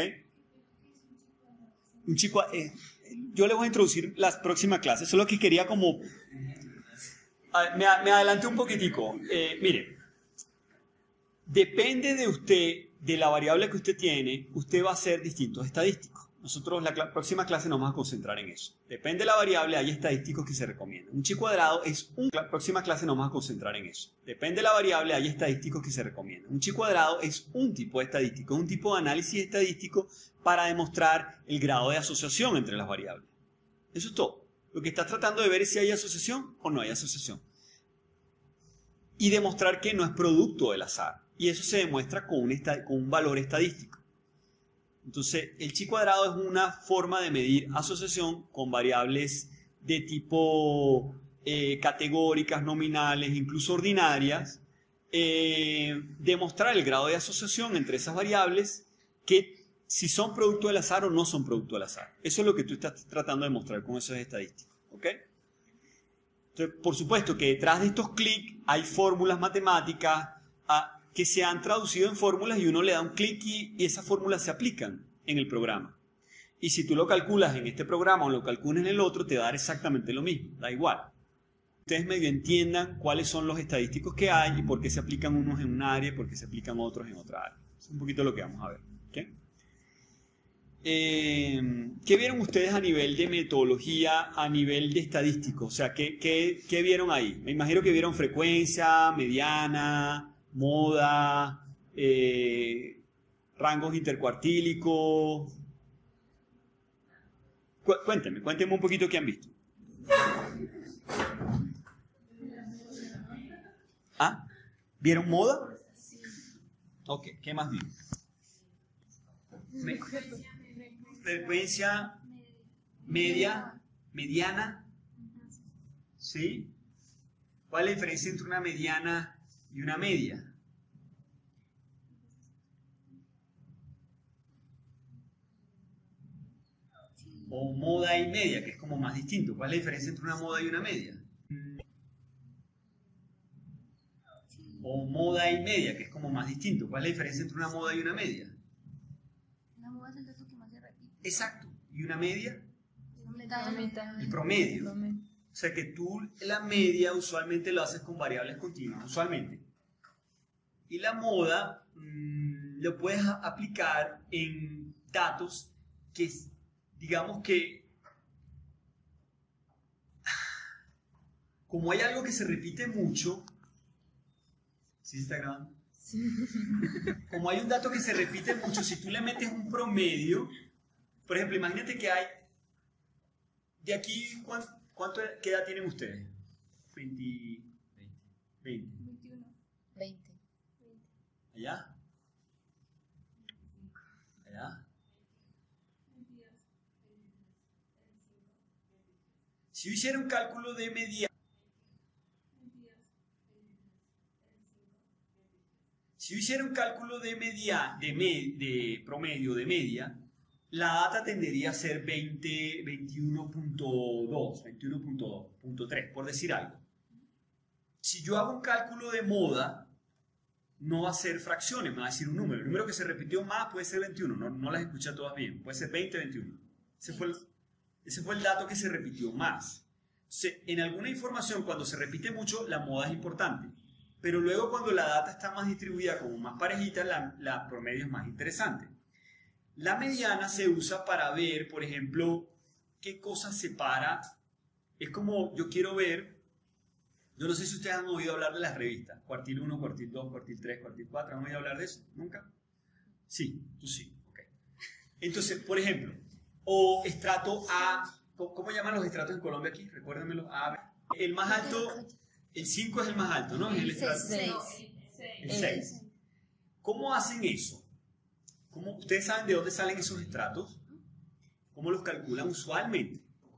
Un chi cuadrado. Eh, yo les voy a introducir las próximas clases, solo que quería como... A, me, me adelanté un poquitico. Eh, mire, depende de usted, de la variable que usted tiene, usted va a hacer distintos estadísticos. Nosotros la cl- próxima clase nos vamos a concentrar en eso. Depende de la variable, hay estadísticos que se recomiendan. Un chi cuadrado es un... La próxima clase nos vamos a concentrar en eso. Depende de la variable, hay estadísticos que se recomiendan. Un chi cuadrado es un tipo de estadístico, un tipo de análisis estadístico para demostrar el grado de asociación entre las variables. Eso es todo. Lo que estás tratando de ver es si hay asociación o no hay asociación. Y demostrar que no es producto del azar. Y eso se demuestra con un, esta- con un valor estadístico. Entonces, el chi cuadrado es una forma de medir asociación con variables de tipo eh, categóricas, nominales, incluso ordinarias. Eh, demostrar el grado de asociación entre esas variables, que si son producto del azar o no son producto del azar. Eso es lo que tú estás tratando de mostrar con esas estadísticas. ¿Ok? Entonces, por supuesto que detrás de estos clics hay fórmulas matemáticas a, que se han traducido en fórmulas y uno le da un clic y, y esas fórmulas se aplican en el programa. Y si tú lo calculas en este programa o lo calculas en el otro, te va a dar exactamente lo mismo, da igual. Ustedes medio entiendan cuáles son los estadísticos que hay y por qué se aplican unos en un área y por qué se aplican otros en otra área. Es un poquito lo que vamos a ver. ¿Okay? Eh, ¿Qué vieron ustedes a nivel de metodología, a nivel de estadístico? O sea, ¿qué, qué, qué vieron ahí? Me imagino que vieron frecuencia, mediana, moda, eh, rangos intercuartílicos. Cu cuéntenme, cuéntenme un poquito qué han visto. ¿Ah? ¿Vieron moda? Ok, ¿qué más vieron? Me frecuencia media, mediana, ¿sí? ¿Cuál es la diferencia entre una mediana y una media? O moda y media, que es como más distinto. ¿Cuál es la diferencia entre una moda y una media? O moda y media, que es como más distinto. ¿Cuál es la diferencia entre una moda y una media? La moda es el dato que más se repite. Exacto. ¿Y una media? La mitad. El promedio. O sea que tú la media usualmente lo haces con variables continuas, usualmente. Y la moda mmm, lo puedes aplicar en datos que, digamos que, como hay algo que se repite mucho, ¿sí se está grabando? Sí. Como hay un dato que se repite mucho, si tú le metes un promedio, por ejemplo, imagínate que hay, de aquí, ¿cuánto, cuánto qué edad tienen ustedes? veinte. veinte. veintiuno. veinte. ¿Allá? ¿Allá? Si yo hiciera un cálculo de media, si yo hiciera un cálculo de media, de, me, de promedio, de media, la data tendería a ser veinte, veintiuno punto dos, veintiuno punto tres, por decir algo. Si yo hago un cálculo de moda, no va a ser fracciones, me va a decir un número. El número que se repitió más puede ser veintiuno, no, no las escuché todas bien, puede ser veinte, veintiuno. Ese fue el, ese fue el dato que se repitió más. Entonces, en alguna información, cuando se repite mucho, la moda es importante. Pero luego cuando la data está más distribuida, como más parejita, la, la promedio es más interesante. La mediana se usa para ver, por ejemplo, qué cosas separa. Es como yo quiero ver, yo no sé si ustedes han oído hablar de las revistas, cuartil uno, cuartil dos, cuartil tres, cuartil cuatro, ¿han oído hablar de eso? ¿Nunca? Sí, tú sí, ok. Entonces, por ejemplo, o estrato A, ¿cómo llaman los estratos en Colombia aquí? Recuérdenmelo, A, B. El más alto, el cinco es el más alto, ¿no? Es el estrato. seis. El seis. ¿Cómo hacen eso? ¿Cómo, ¿Ustedes saben de dónde salen esos estratos? ¿Cómo los calculan usualmente?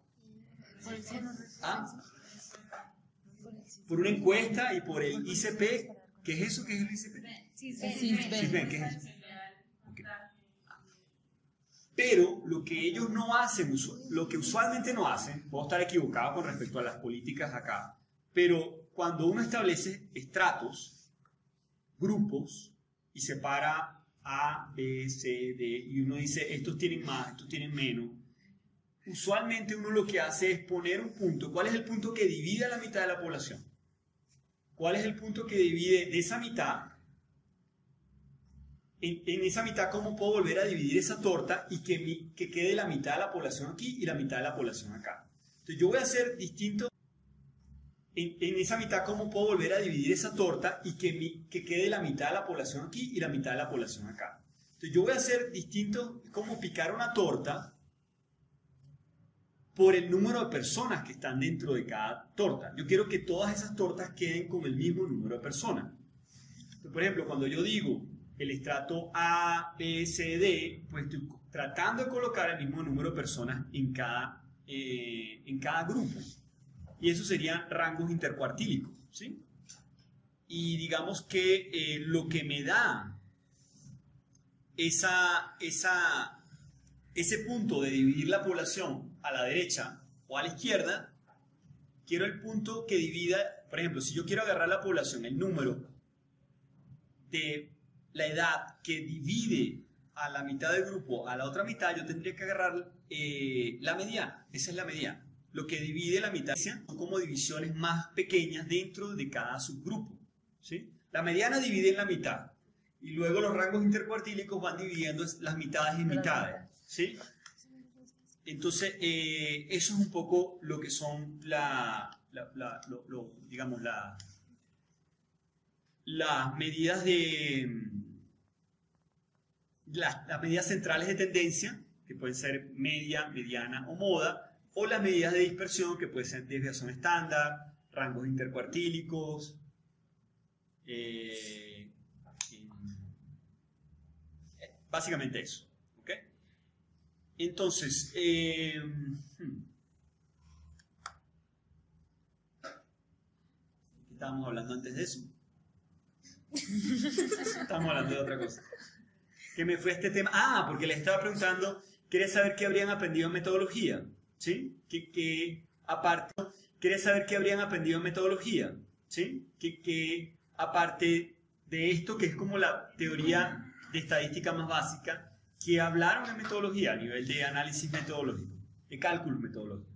¿Ah? Por una encuesta y por el I C P. ¿Qué es eso? ¿Qué es el I C P? Sisbén, ¿qué es eso? Okay. Pero lo que ellos no hacen, lo que usualmente no hacen, puedo estar equivocado con respecto a las políticas acá, pero cuando uno establece estratos, grupos, y separa A, B, C, D, y uno dice, estos tienen más, estos tienen menos, usualmente uno lo que hace es poner un punto. ¿Cuál es el punto que divide a la mitad de la población? ¿Cuál es el punto que divide de esa mitad en, en esa mitad, ¿cómo puedo volver a dividir esa torta y que, mi, que quede la mitad de la población aquí y la mitad de la población acá? Entonces yo voy a hacer distinto. En, en esa mitad, ¿cómo puedo volver a dividir esa torta y que, mi, que quede la mitad de la población aquí y la mitad de la población acá? Entonces yo voy a hacer distinto, como picar una torta por el número de personas que están dentro de cada torta. Yo quiero que todas esas tortas queden con el mismo número de personas. Entonces, por ejemplo, cuando yo digo el estrato A, B, C, D, pues estoy tratando de colocar el mismo número de personas en cada, eh, en cada grupo. Y eso serían rangos intercuartílicos, ¿sí? Y digamos que eh, lo que me da esa, esa, ese punto de dividir la población a la derecha o a la izquierda, quiero el punto que divida, por ejemplo, si yo quiero agarrar la población, el número de la edad que divide a la mitad del grupo a la otra mitad, yo tendría que agarrar eh, la mediana. Esa es la mediana. Lo que divide la mitad son como divisiones más pequeñas dentro de cada subgrupo, ¿sí? La mediana divide en la mitad y luego los rangos intercuartílicos van dividiendo las mitades en mitades, ¿sí? Entonces, eh, eso es un poco lo que son la, la, la, lo, lo, digamos, la, las medidas de las, las medidas centrales de tendencia, que pueden ser media, mediana o moda, o las medidas de dispersión, que pueden ser desviación estándar, rangos intercuartílicos, eh, eh, básicamente eso. ¿Ok? Entonces, eh, hmm. ¿qué estábamos hablando antes de eso? Estábamos hablando de otra cosa. ¿Qué me fue este tema? Ah, porque les estaba preguntando, ¿querés saber qué habrían aprendido en metodología? ¿Sí? Que, que aparte, ¿querés saber qué habrían aprendido en metodología? ¿Sí? Que, que aparte de esto, que es como la teoría de estadística más básica, que hablaron en metodología a nivel de análisis metodológico, de cálculo metodológico.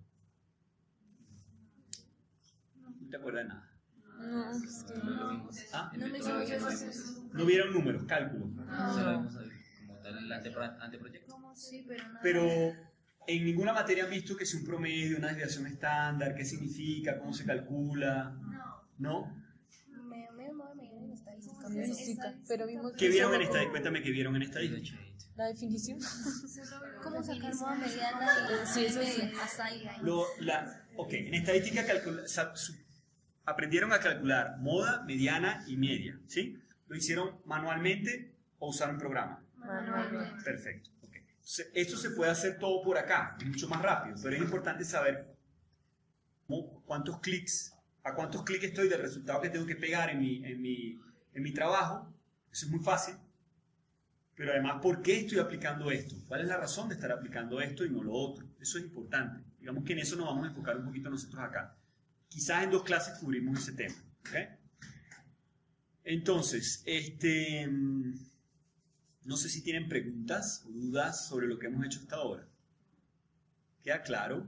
No te acuerdas de nada. No, es que no. ¿Ah? No me hizo. No vieron números, cálculo. Solo vemos como tal el antepro- anteproyecto. Sí, pero no. Pero en ninguna materia han visto que es un promedio, una desviación estándar, qué significa, cómo se calcula. No. ¿No? Me me me me en estadística. Estadística, pero vimos ¿Qué vieron en solo estadística? Cuéntame qué vieron en estadística. la definición. ¿Cómo sacar moda mediana? Sí, eso sí. Hasta ahí. Lo, la, ok, en estadística calcula, sa- su- aprendieron a calcular moda, mediana y media, ¿sí? ¿Lo hicieron manualmente o usaron un programa? Manualmente. Perfecto. Okay. Entonces, esto se puede hacer todo por acá, mucho más rápido, pero es importante saber cómo- cuántos clics, a cuántos clics estoy del resultado que tengo que pegar en mi, en mi, en mi trabajo. Eso es muy fácil. Pero además, ¿por qué estoy aplicando esto? ¿Cuál es la razón de estar aplicando esto y no lo otro? Eso es importante. Digamos que en eso nos vamos a enfocar un poquito nosotros acá. Quizás en dos clases cubrimos ese tema. ¿Okay? Entonces, este, no sé si tienen preguntas o dudas sobre lo que hemos hecho hasta ahora. ¿Queda claro?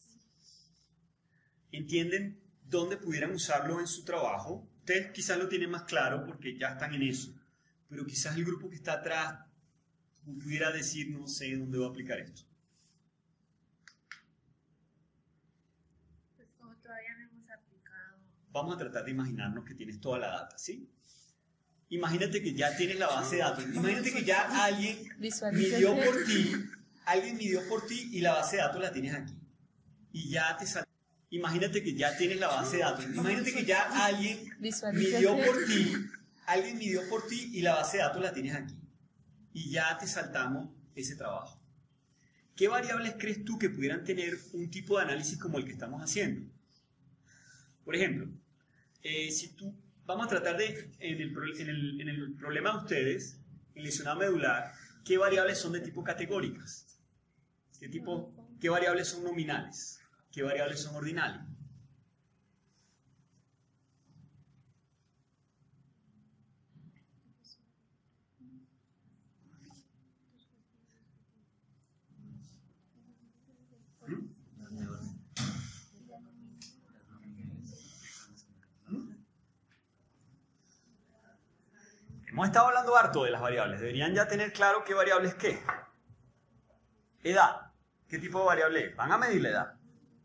¿Entienden dónde pudieran usarlo en su trabajo? Ustedes quizás lo tienen más claro porque ya están en eso. Pero quizás el grupo que está atrás pudiera decir, no sé dónde voy a aplicar esto. Pues como todavía no hemos aplicado. Vamos a tratar de imaginarnos que tienes toda la data, ¿sí? Imagínate que ya tienes la base de datos. Imagínate que ya alguien midió por ti, alguien midió por ti y la base de datos la tienes aquí. Y ya te sal... Imagínate que ya tienes la base de datos. Imagínate que ya alguien midió por ti, alguien midió por ti y la base de datos la tienes aquí. Y ya te saltamos ese trabajo. ¿Qué variables crees tú que pudieran tener un tipo de análisis como el que estamos haciendo? Por ejemplo, eh, si tú, vamos a tratar de, en el, pro- en, el, en el problema de ustedes, en el lesionado medular, ¿qué variables son de tipo categóricas? ¿Qué, tipo, ¿Qué variables son nominales? ¿Qué variables son ordinales? Hemos estado hablando harto de las variables. Deberían ya tener claro qué variable es qué. Edad. ¿Qué tipo de variable es? Van a medir la edad.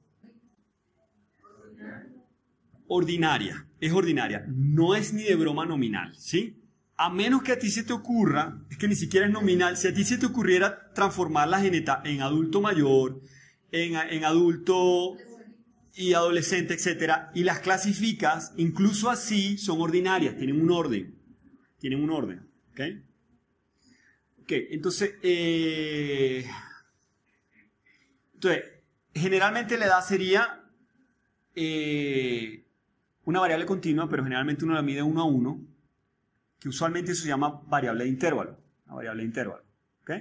Ordinaria. Es ordinaria. No es ni de broma nominal, ¿sí? A menos que a ti se te ocurra, es que ni siquiera es nominal, si a ti se te ocurriera transformarlas en, eta, en adulto mayor, en, en adulto y adolescente, etcétera, y las clasificas, incluso así son ordinarias, tienen un orden. Tienen un orden, ¿ok? Ok, entonces, eh, entonces generalmente la edad sería eh, una variable continua, pero generalmente uno la mide uno a uno, que usualmente eso se llama variable de intervalo, una variable de intervalo, ¿ok?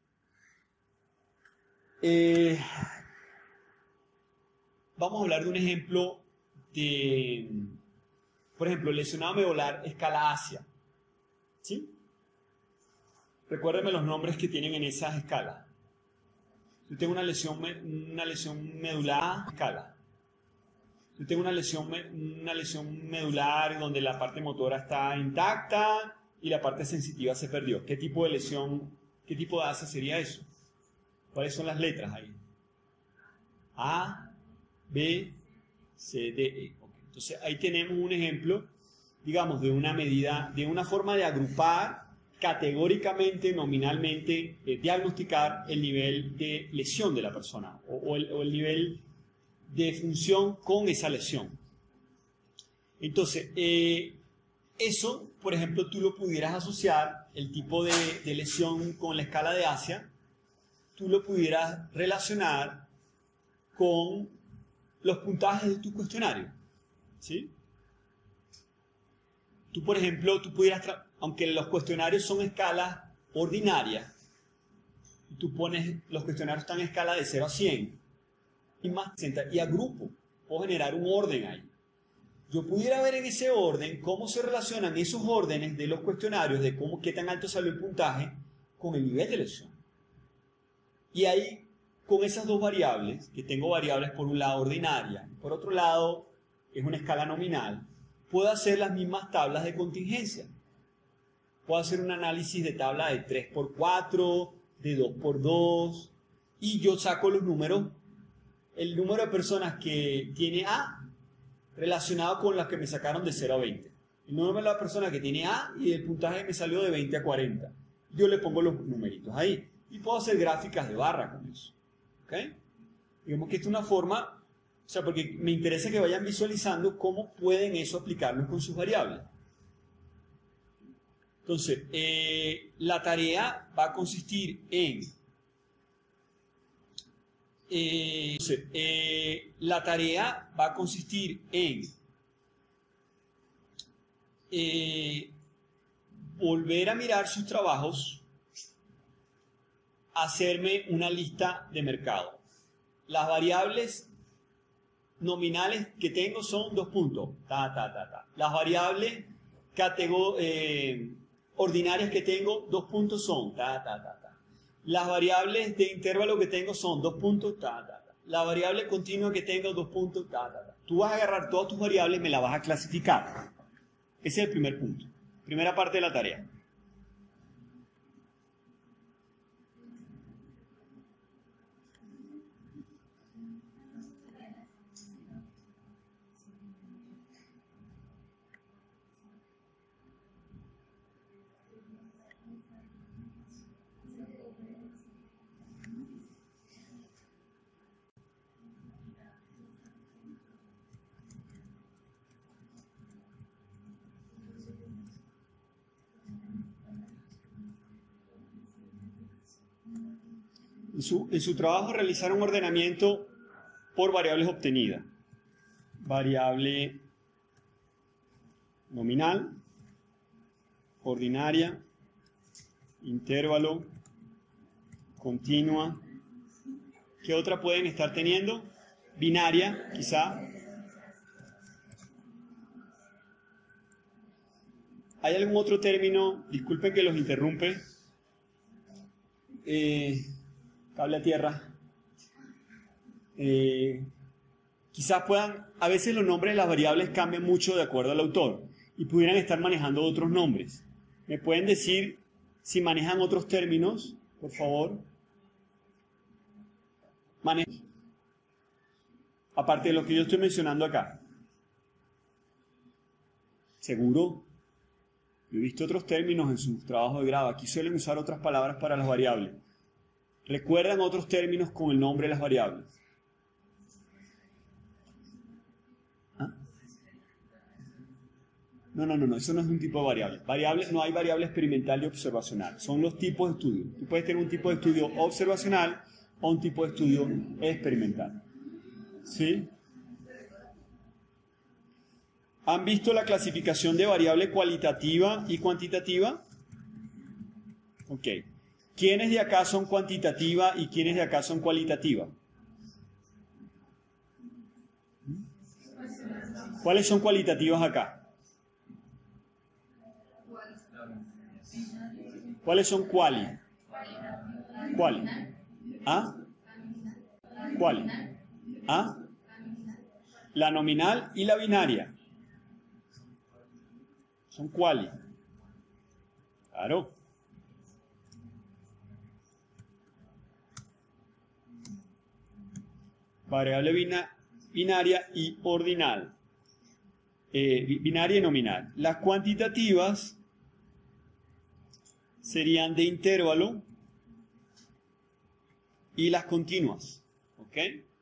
Eh, vamos a hablar de un ejemplo de, por ejemplo, lesionado medular escala Asia. ¿Sí? Recuérdenme los nombres que tienen en esas escalas. Yo tengo una lesión, una lesión medular escala. Yo tengo una lesión, una lesión medular donde la parte motora está intacta y la parte sensitiva se perdió. ¿Qué tipo de lesión, qué tipo de A C E sería eso? ¿Cuáles son las letras ahí? A, B, C, D, E. Okay. Entonces ahí tenemos un ejemplo, digamos, de una medida, de una forma de agrupar categóricamente, nominalmente, eh, diagnosticar el nivel de lesión de la persona o, o, el, o el nivel de función con esa lesión. Entonces, eh, eso, por ejemplo, tú lo pudieras asociar, el tipo de, de lesión con la escala de Asia, tú lo pudieras relacionar con los puntajes de tu cuestionario, ¿sí? Tú, por ejemplo, tú pudieras, aunque los cuestionarios son escalas ordinarias, tú pones, los cuestionarios están en escala de cero a cien, y más y agrupo, puedo generar un orden ahí. Yo pudiera ver en ese orden cómo se relacionan esos órdenes de los cuestionarios, de cómo, qué tan alto salió el puntaje, con el nivel de lesión. Y ahí, con esas dos variables, que tengo variables por un lado ordinaria, por otro lado es una escala nominal, puedo hacer las mismas tablas de contingencia. Puedo hacer un análisis de tabla de tres por cuatro, de dos por dos, y yo saco los números, el número de personas que tiene A relacionado con las que me sacaron de cero a veinte. El número de la persona que tiene A y el puntaje me salió de veinte a cuarenta. Yo le pongo los numeritos ahí. Y puedo hacer gráficas de barra con eso. ¿Ok? Digamos que esta es una forma, o sea, porque me interesa que vayan visualizando cómo pueden eso aplicarlo con sus variables. Entonces, eh, la tarea va a consistir en... Eh, entonces, eh, la tarea va a consistir en eh, volver a mirar sus trabajos, hacerme una lista de mercado. Las variables nominales que tengo son dos puntos. Ta, ta, ta, ta. Las variables eh, ordinarias que tengo, dos puntos son. Ta, ta, ta, ta. Las variables de intervalo que tengo son dos puntos. Ta, ta, ta. La variable continua que tengo, dos puntos. Ta, ta, ta. Tú vas a agarrar todas tus variables y me las vas a clasificar. Ese es el primer punto. Primera parte de la tarea. En su, en su trabajo realizar un ordenamiento por variables obtenidas. Variable nominal, ordinaria, intervalo, continua. ¿Qué otra pueden estar teniendo? Binaria, quizá. ¿Hay algún otro término? Disculpen que los interrumpe. Eh... Cable a tierra. Eh, quizás puedan, a veces los nombres de las variables cambian mucho de acuerdo al autor y pudieran estar manejando otros nombres. ¿Ok? ¿Me pueden decir si manejan otros términos, por favor? Manejan. Aparte de lo que yo estoy mencionando acá. ¿Seguro? Yo he visto otros términos en sus trabajos de grado. Aquí suelen usar otras palabras para las variables. ¿Recuerdan otros términos con el nombre de las variables? ¿Ah? No, no, no, no, eso no es un tipo de variable. Variable, no hay variable experimental y observacional. Son los tipos de estudio. Tú puedes tener un tipo de estudio observacional o un tipo de estudio experimental. ¿Sí? ¿Han visto la clasificación de variable cualitativa y cuantitativa? Ok. ¿Quiénes de acá son cuantitativa y quiénes de acá son cualitativa? ¿Cuáles son cualitativas acá? ¿Cuáles son cuali? ¿Cuali? ¿Ah? ¿Cuali? ¿Ah? La nominal y la binaria. Son cuali. Claro. Variable bina, binaria y ordinal. Eh, binaria y nominal. Las cuantitativas serían de intervalo y las continuas. ¿Ok?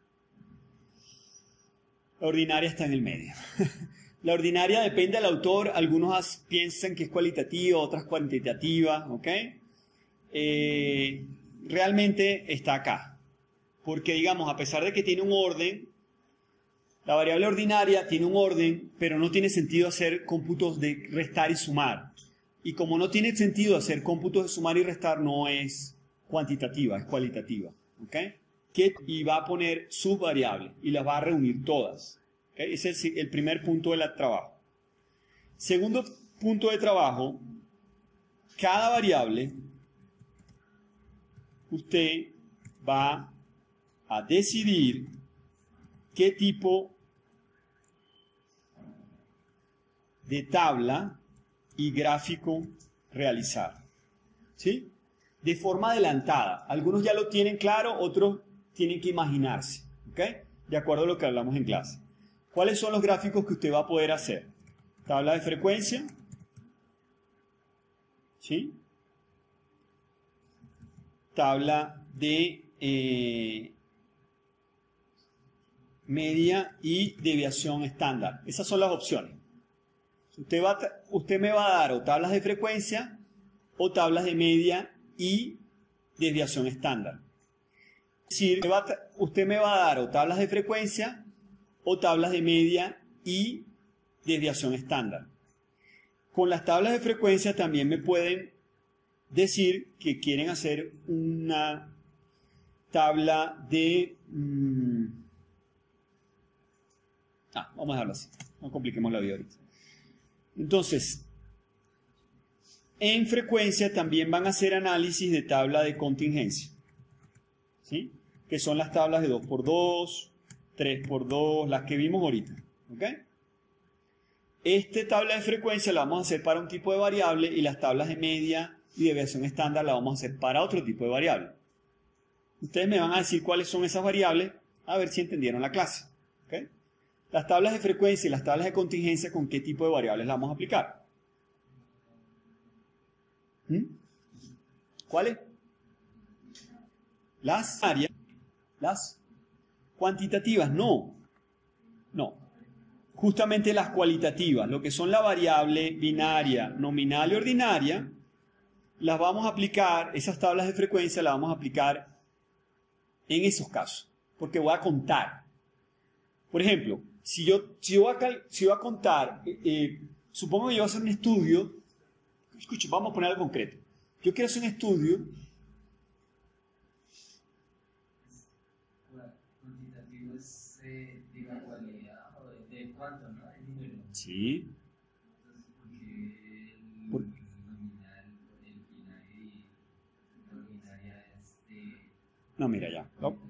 La ordinaria está en el medio. La ordinaria depende del autor. Algunos piensan que es cualitativa, otras cuantitativa. ¿Ok? Eh, realmente está acá. Porque, digamos, a pesar de que tiene un orden, la variable ordinaria tiene un orden, pero no tiene sentido hacer cómputos de restar y sumar. Y como no tiene sentido hacer cómputos de sumar y restar, no es cuantitativa, es cualitativa. ¿Ok? Que, y va a poner sus variables y las va a reunir todas. ¿Ok? Ese es el primer punto del trabajo. Segundo punto de trabajo, cada variable usted va a decidir qué tipo de tabla y gráfico realizar. ¿Sí? De forma adelantada. Algunos ya lo tienen claro, otros tienen que imaginarse. ¿Ok? De acuerdo a lo que hablamos en clase. ¿Cuáles son los gráficos que usted va a poder hacer? Tabla de frecuencia. ¿Sí? Tabla de eh, media y desviación estándar. Esas son las opciones. Usted, va, usted me va a dar o tablas de frecuencia o tablas de media y desviación estándar. Es decir, usted me va a dar o tablas de frecuencia o tablas de media y desviación estándar. Con las tablas de frecuencia también me pueden decir que quieren hacer una tabla de... Mmm, ah, vamos a dejarlo así. No compliquemos la vida ahorita. Entonces, en frecuencia también van a hacer análisis de tabla de contingencia. ¿Sí? Que son las tablas de dos por dos, tres por dos, las que vimos ahorita. ¿Ok? Esta tabla de frecuencia la vamos a hacer para un tipo de variable y las tablas de media y desviación estándar la vamos a hacer para otro tipo de variable. Ustedes me van a decir cuáles son esas variables, a ver si entendieron la clase. ¿Ok? Las tablas de frecuencia y las tablas de contingencia, ¿con qué tipo de variables las vamos a aplicar? ¿Mm? ¿Cuáles? Las áreas, las cuantitativas, no. No. Justamente las cualitativas, lo que son la variable binaria, nominal y ordinaria, las vamos a aplicar, esas tablas de frecuencia las vamos a aplicar en esos casos, porque voy a contar. Por ejemplo, si yo, si yo, voy, a, si yo voy a contar, eh, eh, supongo que yo voy a hacer un estudio, escuchen, vamos a poner algo concreto. Yo quiero hacer un estudio. Cuantitativo es eh, de la cualidad o de, de cuánto, ¿no? El número. Sí. Entonces, porque el Por... nominal, el binario y la binaria es de... No, mira ya. No.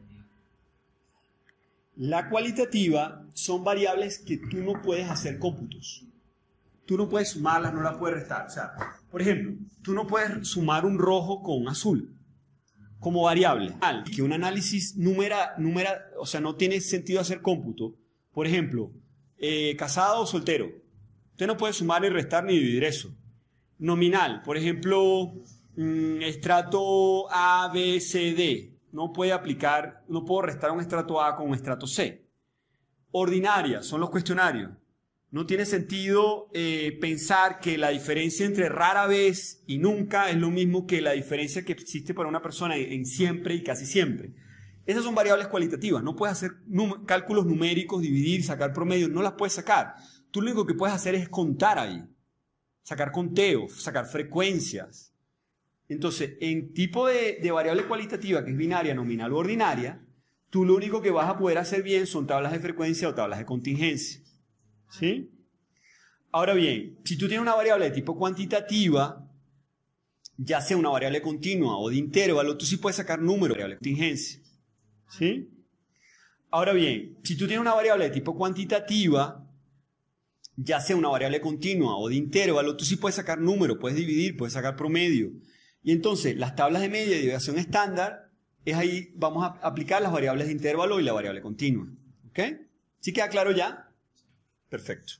La cualitativa son variables que tú no puedes hacer cómputos. Tú no puedes sumarlas, no las puedes restar. O sea, Por ejemplo, tú no puedes sumar un rojo con un azul como variable. Que un análisis numera, numera, o sea, no tiene sentido hacer cómputo. Por ejemplo, eh, casado o soltero. Usted no puede sumar ni restar ni dividir eso. Nominal, por ejemplo, mmm, estrato A, B, C, D. No puede aplicar, no puedo restar un estrato A con un estrato C. Ordinaria, son los cuestionarios. No tiene sentido eh, pensar que la diferencia entre rara vez y nunca es lo mismo que la diferencia que existe para una persona en siempre y casi siempre. Esas son variables cualitativas. No puedes hacer num- cálculos numéricos, dividir, sacar promedios. No las puedes sacar. Tú lo único que puedes hacer es contar ahí. Sacar conteos, sacar frecuencias. Entonces, en tipo de, de variable cualitativa, que es binaria, nominal o ordinaria, tú lo único que vas a poder hacer bien son tablas de frecuencia o tablas de contingencia. ¿Sí? Ahora bien, si tú tienes una variable de tipo cuantitativa, ya sea una variable continua o de intervalo, tú sí puedes sacar números de variable de contingencia. ¿Sí? Ahora bien, si tú tienes una variable de tipo cuantitativa, ya sea una variable continua o de intervalo, tú sí puedes sacar números, puedes dividir, puedes sacar promedio. Y entonces, las tablas de media y desviación estándar, es ahí, vamos a aplicar las variables de intervalo y la variable continua. ¿Ok? ¿Sí queda claro ya? Perfecto.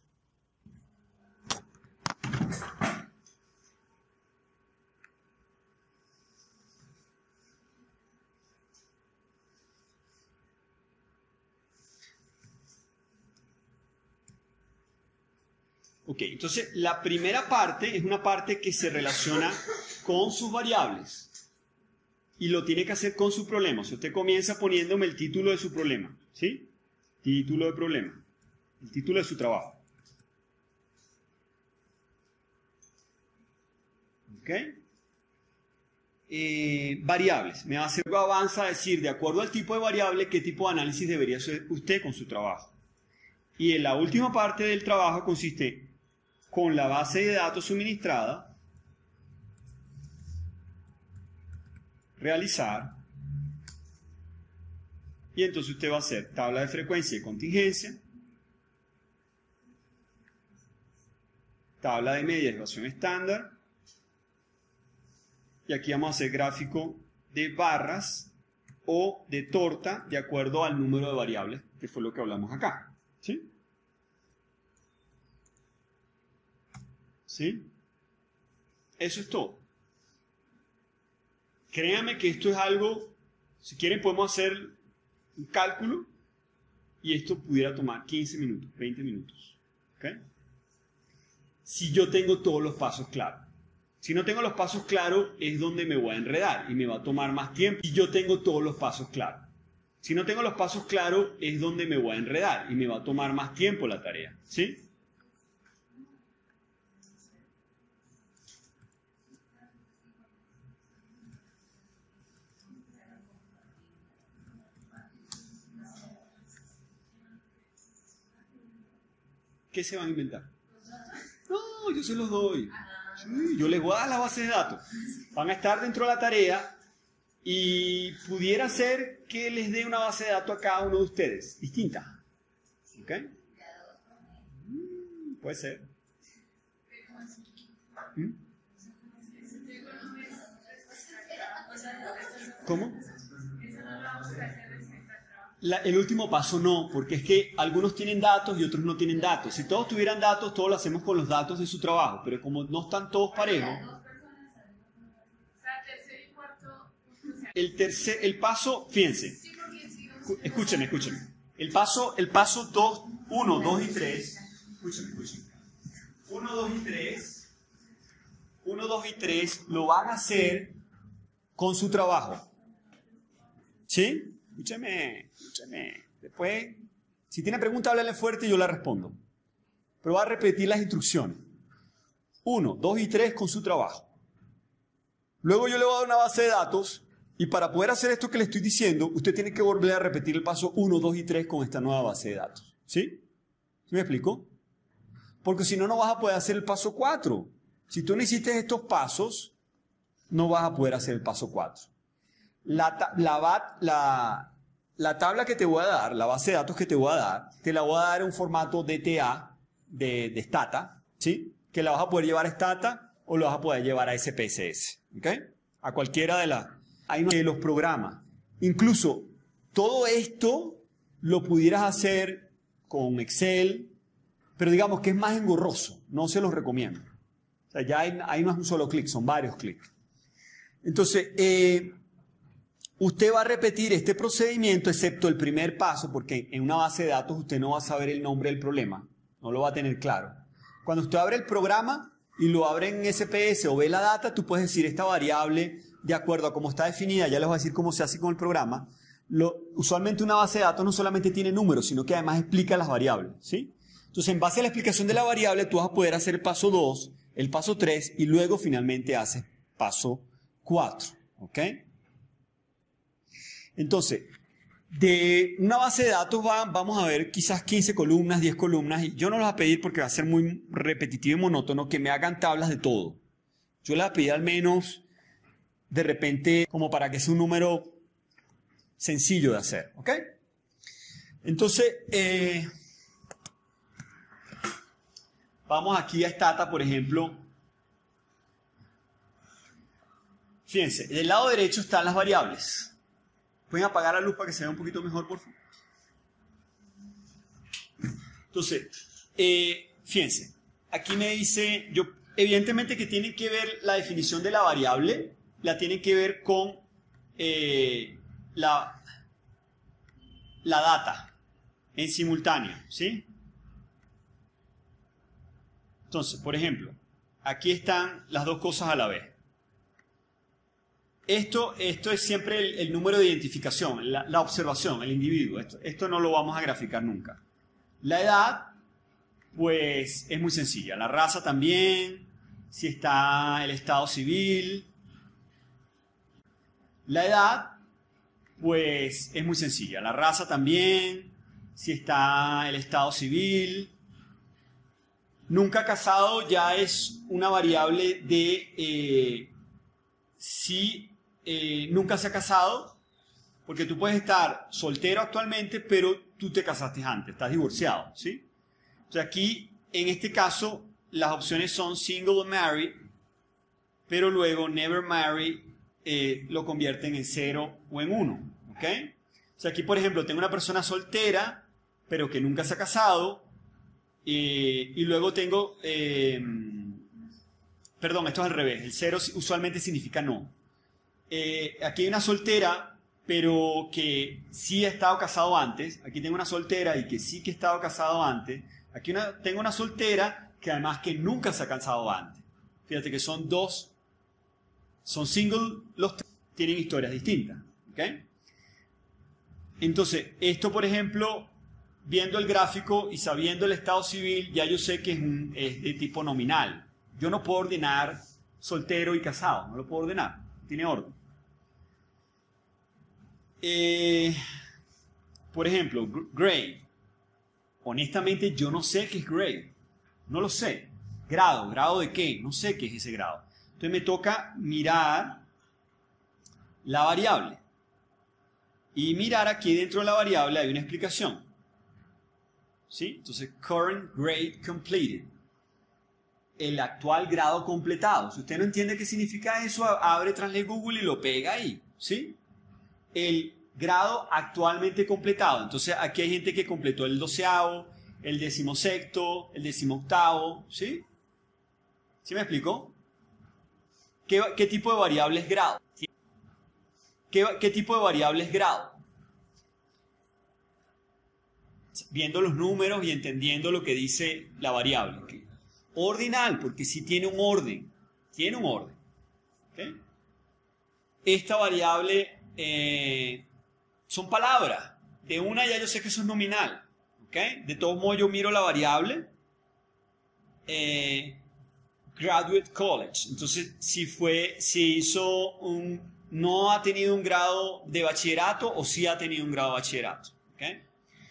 Ok, entonces la primera parte es una parte que se relaciona con sus variables y lo tiene que hacer con su problema. Si usted comienza poniéndome el título de su problema, ¿sí? Título de problema. El título de su trabajo. ¿Ok? Eh, variables. Me va a hacer algo avanza a decir, de acuerdo al tipo de variable, qué tipo de análisis debería hacer usted con su trabajo. Y en la última parte del trabajo consiste con la base de datos suministrada, realizar, y entonces usted va a hacer tabla de frecuencia y contingencia, tabla de media y desviación estándar. Y aquí vamos a hacer gráfico de barras o de torta de acuerdo al número de variables, que fue lo que hablamos acá. ¿Sí? ¿Sí? Eso es todo. Créanme que esto es algo, si quieren podemos hacer un cálculo y esto pudiera tomar quince minutos, veinte minutos. ¿Ok? Si yo tengo todos los pasos claros. Si no tengo los pasos claros, es donde me voy a enredar y me va a tomar más tiempo. Y yo tengo todos los pasos claros. Si no tengo los pasos claros, es donde me voy a enredar y me va a tomar más tiempo la tarea. ¿Sí? ¿Qué se van a inventar? No, yo se los doy. Sí, yo les voy a dar la base de datos. Van a estar dentro de la tarea y pudiera ser que les dé una base de datos a cada uno de ustedes, distinta. ¿Ok? Mm, puede ser. ¿Mm? ¿Cómo? La, el último paso no, porque es que algunos tienen datos y otros no tienen datos. Si todos tuvieran datos, todos lo hacemos con los datos de su trabajo, pero como no están todos parejos, el tercer, el paso, fíjense, escúchenme, escúchenme, el paso, el paso dos, uno, dos y tres, escúchenme, escúchenme, uno, dos y tres, uno, dos y tres lo van a hacer con su trabajo, ¿sí? Escúcheme, escúcheme. Después, si tiene pregunta, háblale fuerte y yo la respondo. Pero va a repetir las instrucciones. Uno, dos y tres con su trabajo. Luego yo le voy a dar una base de datos y para poder hacer esto que le estoy diciendo, usted tiene que volver a repetir el paso uno, dos y tres con esta nueva base de datos. ¿Sí? ¿Sí me explico? Porque si no, no vas a poder hacer el paso cuatro. Si tú no hiciste estos pasos, no vas a poder hacer el paso cuatro. La, la, la, la tabla que te voy a dar, la base de datos que te voy a dar, te la voy a dar en un formato D T A, de, de Stata, ¿sí? Que la vas a poder llevar a Stata o lo vas a poder llevar a S P S S. ¿Ok? A cualquiera de las... Hay de los programas. Incluso todo esto lo pudieras hacer con Excel, pero digamos que es más engorroso. No se los recomiendo. O sea, ya hay, ahí no es un solo clic, son varios clics. Entonces, eh, usted va a repetir este procedimiento excepto el primer paso, porque en una base de datos usted no va a saber el nombre del problema, no lo va a tener claro. Cuando usted abre el programa y lo abre en S P S o ve la data, tú puedes decir esta variable de acuerdo a cómo está definida, ya les voy a decir cómo se hace con el programa. Lo, usualmente una base de datos no solamente tiene números, sino que además explica las variables, ¿sí? Entonces, en base a la explicación de la variable, tú vas a poder hacer el paso dos, el paso tres y luego finalmente haces paso cuatro, ¿ok? Entonces, de una base de datos va, vamos a ver quizás quince columnas, diez columnas, y yo no las voy a pedir porque va a ser muy repetitivo y monótono que me hagan tablas de todo. Yo les voy a pedir al menos, de repente, como para que sea un número sencillo de hacer, ¿ok? Entonces, eh, vamos aquí a Stata, por ejemplo. Fíjense, del lado derecho están las variables. ¿Pueden apagar la luz para que se vea un poquito mejor, por favor? Entonces, eh, fíjense, aquí me dice, yo, evidentemente que tiene que ver la definición de la variable, la tiene que ver con eh, la, la data en simultáneo, ¿sí? Entonces, por ejemplo, aquí están las dos cosas a la vez. Esto, esto es siempre el, el número de identificación, la, la observación, el individuo. Esto, esto no lo vamos a graficar nunca. La edad, pues es muy sencilla. La raza también, si está el estado civil. La edad, pues es muy sencilla. La raza también, si está el estado civil. Nunca casado ya es una variable de eh, si eh, nunca se ha casado, porque tú puedes estar soltero actualmente, pero tú te casaste antes, estás divorciado, ¿sí? O sea, aquí, en este caso, las opciones son single o married, pero luego never married eh, lo convierten en cero o en uno, ¿ok? O sea, aquí, por ejemplo, tengo una persona soltera, pero que nunca se ha casado, eh, y luego tengo, eh, perdón, esto es al revés, el cero usualmente significa no. Eh, aquí hay una soltera, pero que sí ha estado casado antes. Aquí tengo una soltera y que sí que ha estado casado antes. Aquí una, tengo una soltera que además que nunca se ha casado antes. Fíjate que son dos, son single, los tres tienen historias distintas, ¿ok? Entonces, esto por ejemplo, viendo el gráfico y sabiendo el estado civil, ya yo sé que es, un, es de tipo nominal. Yo no puedo ordenar soltero y casado, no lo puedo ordenar, tiene orden. Eh, por ejemplo, grade. Honestamente yo no sé qué es grade. No lo sé. Grado. ¿Grado de qué? No sé qué es ese grado. Entonces me toca mirar la variable. Y mirar aquí dentro de la variable hay una explicación. ¿Sí? Entonces, current grade completed. El actual grado completado. Si usted no entiende qué significa eso, abre Translate Google y lo pega ahí. ¿Sí? El grado actualmente completado. Entonces aquí hay gente que completó el doceavo, el decimosexto, el decimoctavo, ¿sí? ¿Sí me explico? ¿Qué, qué tipo de variable es grado? ¿Qué, qué tipo de variable es grado? Viendo los números y entendiendo lo que dice la variable. Ordinal, porque sí tiene un orden. Tiene un orden. ¿Okay? Esta variable eh, son palabras. De una ya yo sé que eso es nominal. ¿Okay? De todos modos yo miro la variable eh, Graduate College. Entonces, si fue, si hizo un, no ha tenido un grado de bachillerato o sí ha tenido un grado de bachillerato. ¿Okay?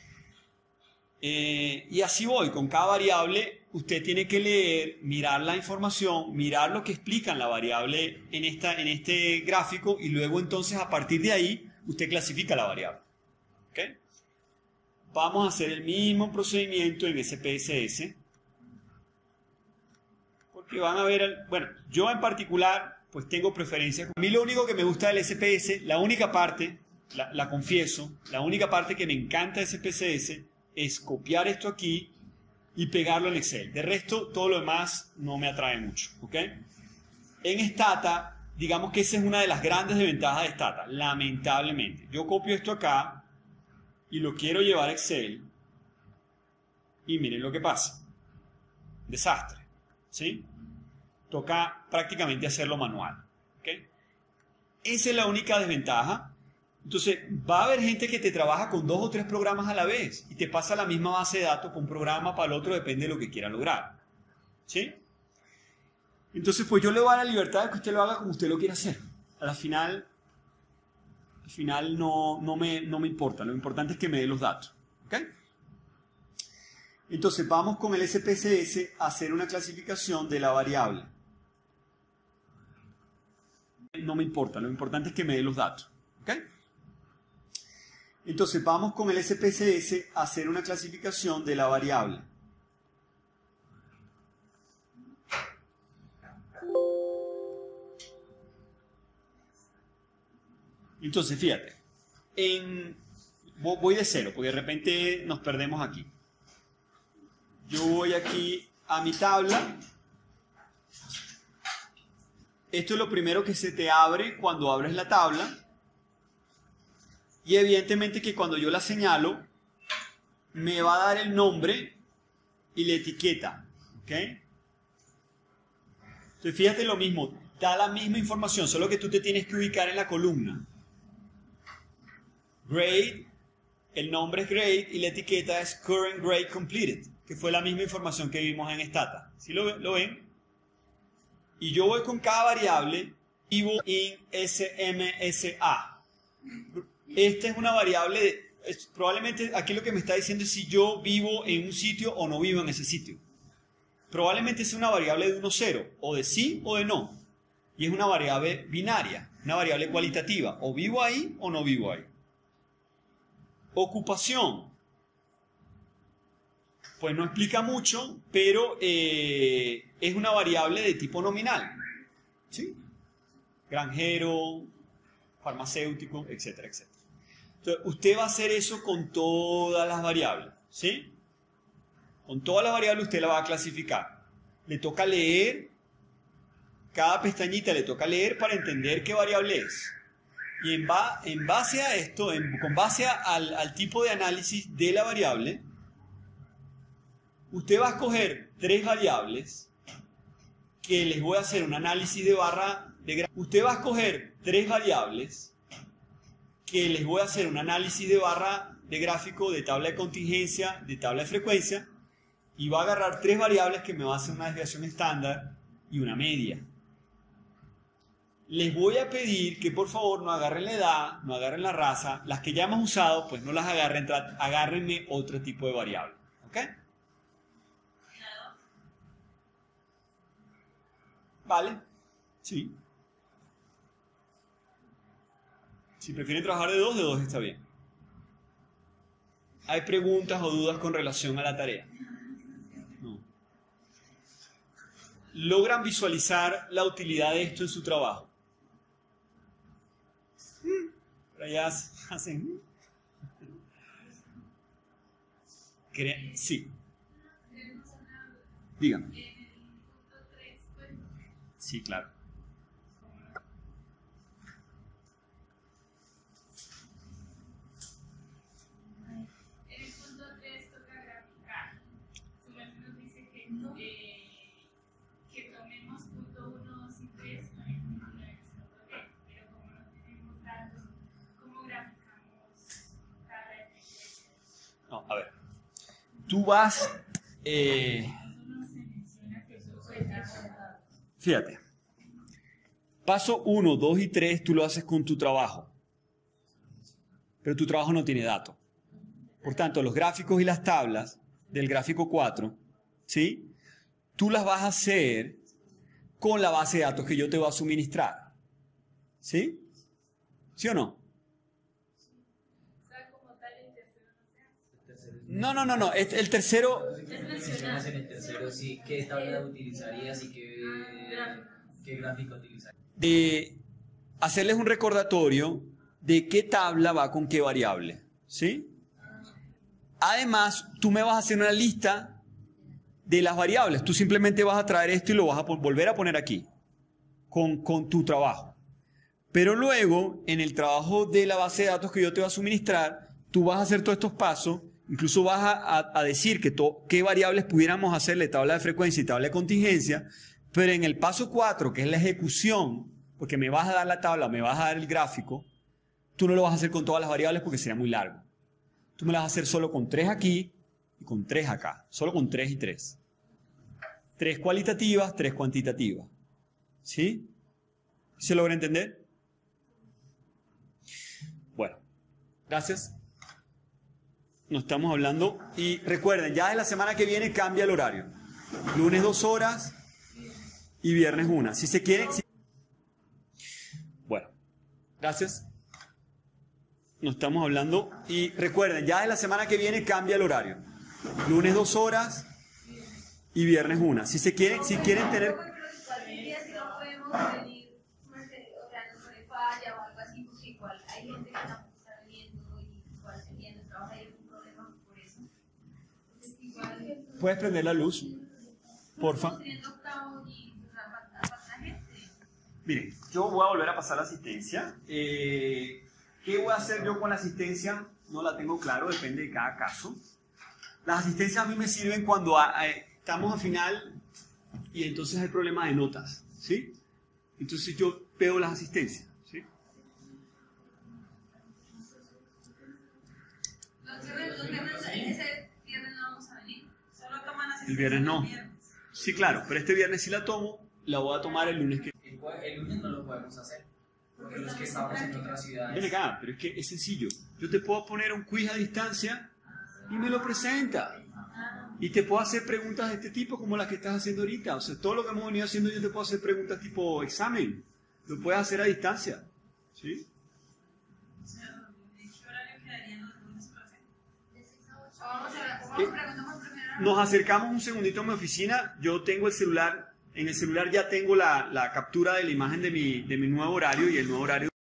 Eh, y así voy, con cada variable usted tiene que leer, mirar la información, mirar lo que explica la variable en, esta, en este gráfico y luego entonces a partir de ahí usted clasifica la variable. ¿Okay? Vamos a hacer el mismo procedimiento en S P S S. que van a ver, bueno, yo en particular, pues tengo preferencia. A mí lo único que me gusta del S P S, la única parte, la, la confieso, la única parte que me encanta de S P S S es copiar esto aquí y pegarlo en Excel. De resto, todo lo demás no me atrae mucho, ¿ok? En Stata, digamos que esa es una de las grandes desventajas de Stata, lamentablemente. Yo copio esto acá y lo quiero llevar a Excel y miren lo que pasa. Desastre, ¿sí? Toca prácticamente hacerlo manual, ¿ok? Esa es la única desventaja. Entonces, va a haber gente que te trabaja con dos o tres programas a la vez y te pasa la misma base de datos con un programa para el otro, depende de lo que quiera lograr, ¿sí? Entonces, pues yo le voy a dar la libertad de que usted lo haga como usted lo quiera hacer. Al final, al final no, no, me, no me importa, lo importante es que me dé los datos, ¿ok? Entonces, vamos con el S P S S a hacer una clasificación de la variable. No me importa, lo importante es que me dé los datos, ¿ok? Entonces, vamos con el S P S S a hacer una clasificación de la variable. Entonces, fíjate, en, voy de cero, porque de repente nos perdemos aquí. Yo voy aquí a mi tabla. Esto es lo primero que se te abre cuando abres la tabla. Y evidentemente que cuando yo la señalo, me va a dar el nombre y la etiqueta, ¿ok? Entonces, fíjate lo mismo, da la misma información, solo que tú te tienes que ubicar en la columna. Grade, el nombre es grade y la etiqueta es current grade completed, que fue la misma información que vimos en Stata. ¿Sí lo, lo ven? Y yo voy con cada variable, vivo in S M S A. Esta es una variable, de, es, probablemente aquí lo que me está diciendo es si yo vivo en un sitio o no vivo en ese sitio. Probablemente sea una variable de uno cero, o de sí o de no. Y es una variable binaria, una variable cualitativa, o vivo ahí o no vivo ahí. Ocupación. Pues no explica mucho, pero eh, es una variable de tipo nominal. ¿Sí? Granjero, farmacéutico, etcétera, etcétera. Entonces, usted va a hacer eso con todas las variables. ¿Sí? Con todas las variables usted la va a clasificar. Le toca leer, cada pestañita le toca leer para entender qué variable es. Y en, ba en base a esto, en, con base a, al, al tipo de análisis de la variable, usted va a escoger tres variables que les voy a hacer un análisis de barra de gráfico. Usted va a escoger tres variables que les voy a hacer un análisis de barra de gráfico, de tabla de contingencia, de tabla de frecuencia, y va a agarrar tres variables que me va a hacer una desviación estándar y una media. Les voy a pedir que por favor no agarren la edad, no agarren la raza, las que ya hemos usado, pues no las agarren, agárrenme otro tipo de variable. ¿Ok? ¿Vale? Sí. Si prefieren trabajar de dos, de dos está bien. ¿Hay preguntas o dudas con relación a la tarea? No. ¿Logran visualizar la utilidad de esto en su trabajo? Por allá hacen... Sí. Dígame. Sí, claro. En el punto tres toca graficar. Su merced nos dice que, eh, que tomemos punto uno, dos y tres con el punto nueve, pero como no tenemos datos, ¿cómo graficamos cada referencia? No, a ver. Tú vas... Eh, fíjate. Paso uno, dos y tres tú lo haces con tu trabajo. Pero tu trabajo no tiene datos. Por tanto, los gráficos y las tablas del gráfico cuatro, ¿sí? Tú las vas a hacer con la base de datos que yo te voy a suministrar. ¿Sí? ¿Sí o no? No, no, no, no. El tercero, mencionas en el tercero, sí, ¿qué tabla utilizarías y qué, qué gráfica utilizarías? De hacerles un recordatorio de qué tabla va con qué variable, ¿sí? Además, tú me vas a hacer una lista de las variables. Tú simplemente vas a traer esto y lo vas a volver a poner aquí con, con tu trabajo. Pero luego, en el trabajo de la base de datos que yo te voy a suministrar, tú vas a hacer todos estos pasos, incluso vas a, a, a decir que to, qué variables pudiéramos hacerle tabla de frecuencia y tabla de contingencia, pero en el paso cuatro, que es la ejecución, porque me vas a dar la tabla, me vas a dar el gráfico, tú no lo vas a hacer con todas las variables porque sería muy largo. Tú me las vas a hacer solo con tres aquí y con tres acá, solo con tres y tres. Tres cualitativas, tres cuantitativas. ¿Sí? ¿Se logra entender? Bueno, gracias. Nos estamos hablando. Y recuerden, ya de la semana que viene cambia el horario. Lunes dos horas y viernes una. Si se quieren... Si... Bueno, gracias. Nos estamos hablando. Y recuerden, ya de la semana que viene cambia el horario. Lunes dos horas y viernes una. Si se quieren, si quieren tener... ¿Puedes prender la luz? Porfa. Miren, yo voy a volver a pasar la asistencia. Eh, ¿Qué voy a hacer yo con la asistencia? No la tengo claro, depende de cada caso. Las asistencias a mí me sirven cuando a, a, estamos al final y entonces hay problema de notas, ¿sí? Entonces yo veo las asistencias, ¿sí? El viernes no. Sí, claro, pero este viernes sí la tomo, la voy a tomar el lunes que... El, el lunes no lo podemos hacer, porque los que estamos en otras ciudades... Ven acá, pero es que es sencillo. Yo te puedo poner un quiz a distancia y me lo presenta. Y te puedo hacer preguntas de este tipo como las que estás haciendo ahorita. O sea, todo lo que hemos venido haciendo yo te puedo hacer preguntas tipo examen. Lo puedes hacer a distancia. ¿Sí? ¿Qué horario quedarían los lunes para hacer? Nos acercamos un segundito a mi oficina. Yo tengo el celular. En el celular ya tengo la, la captura de la imagen de mi, de mi nuevo horario y el nuevo horario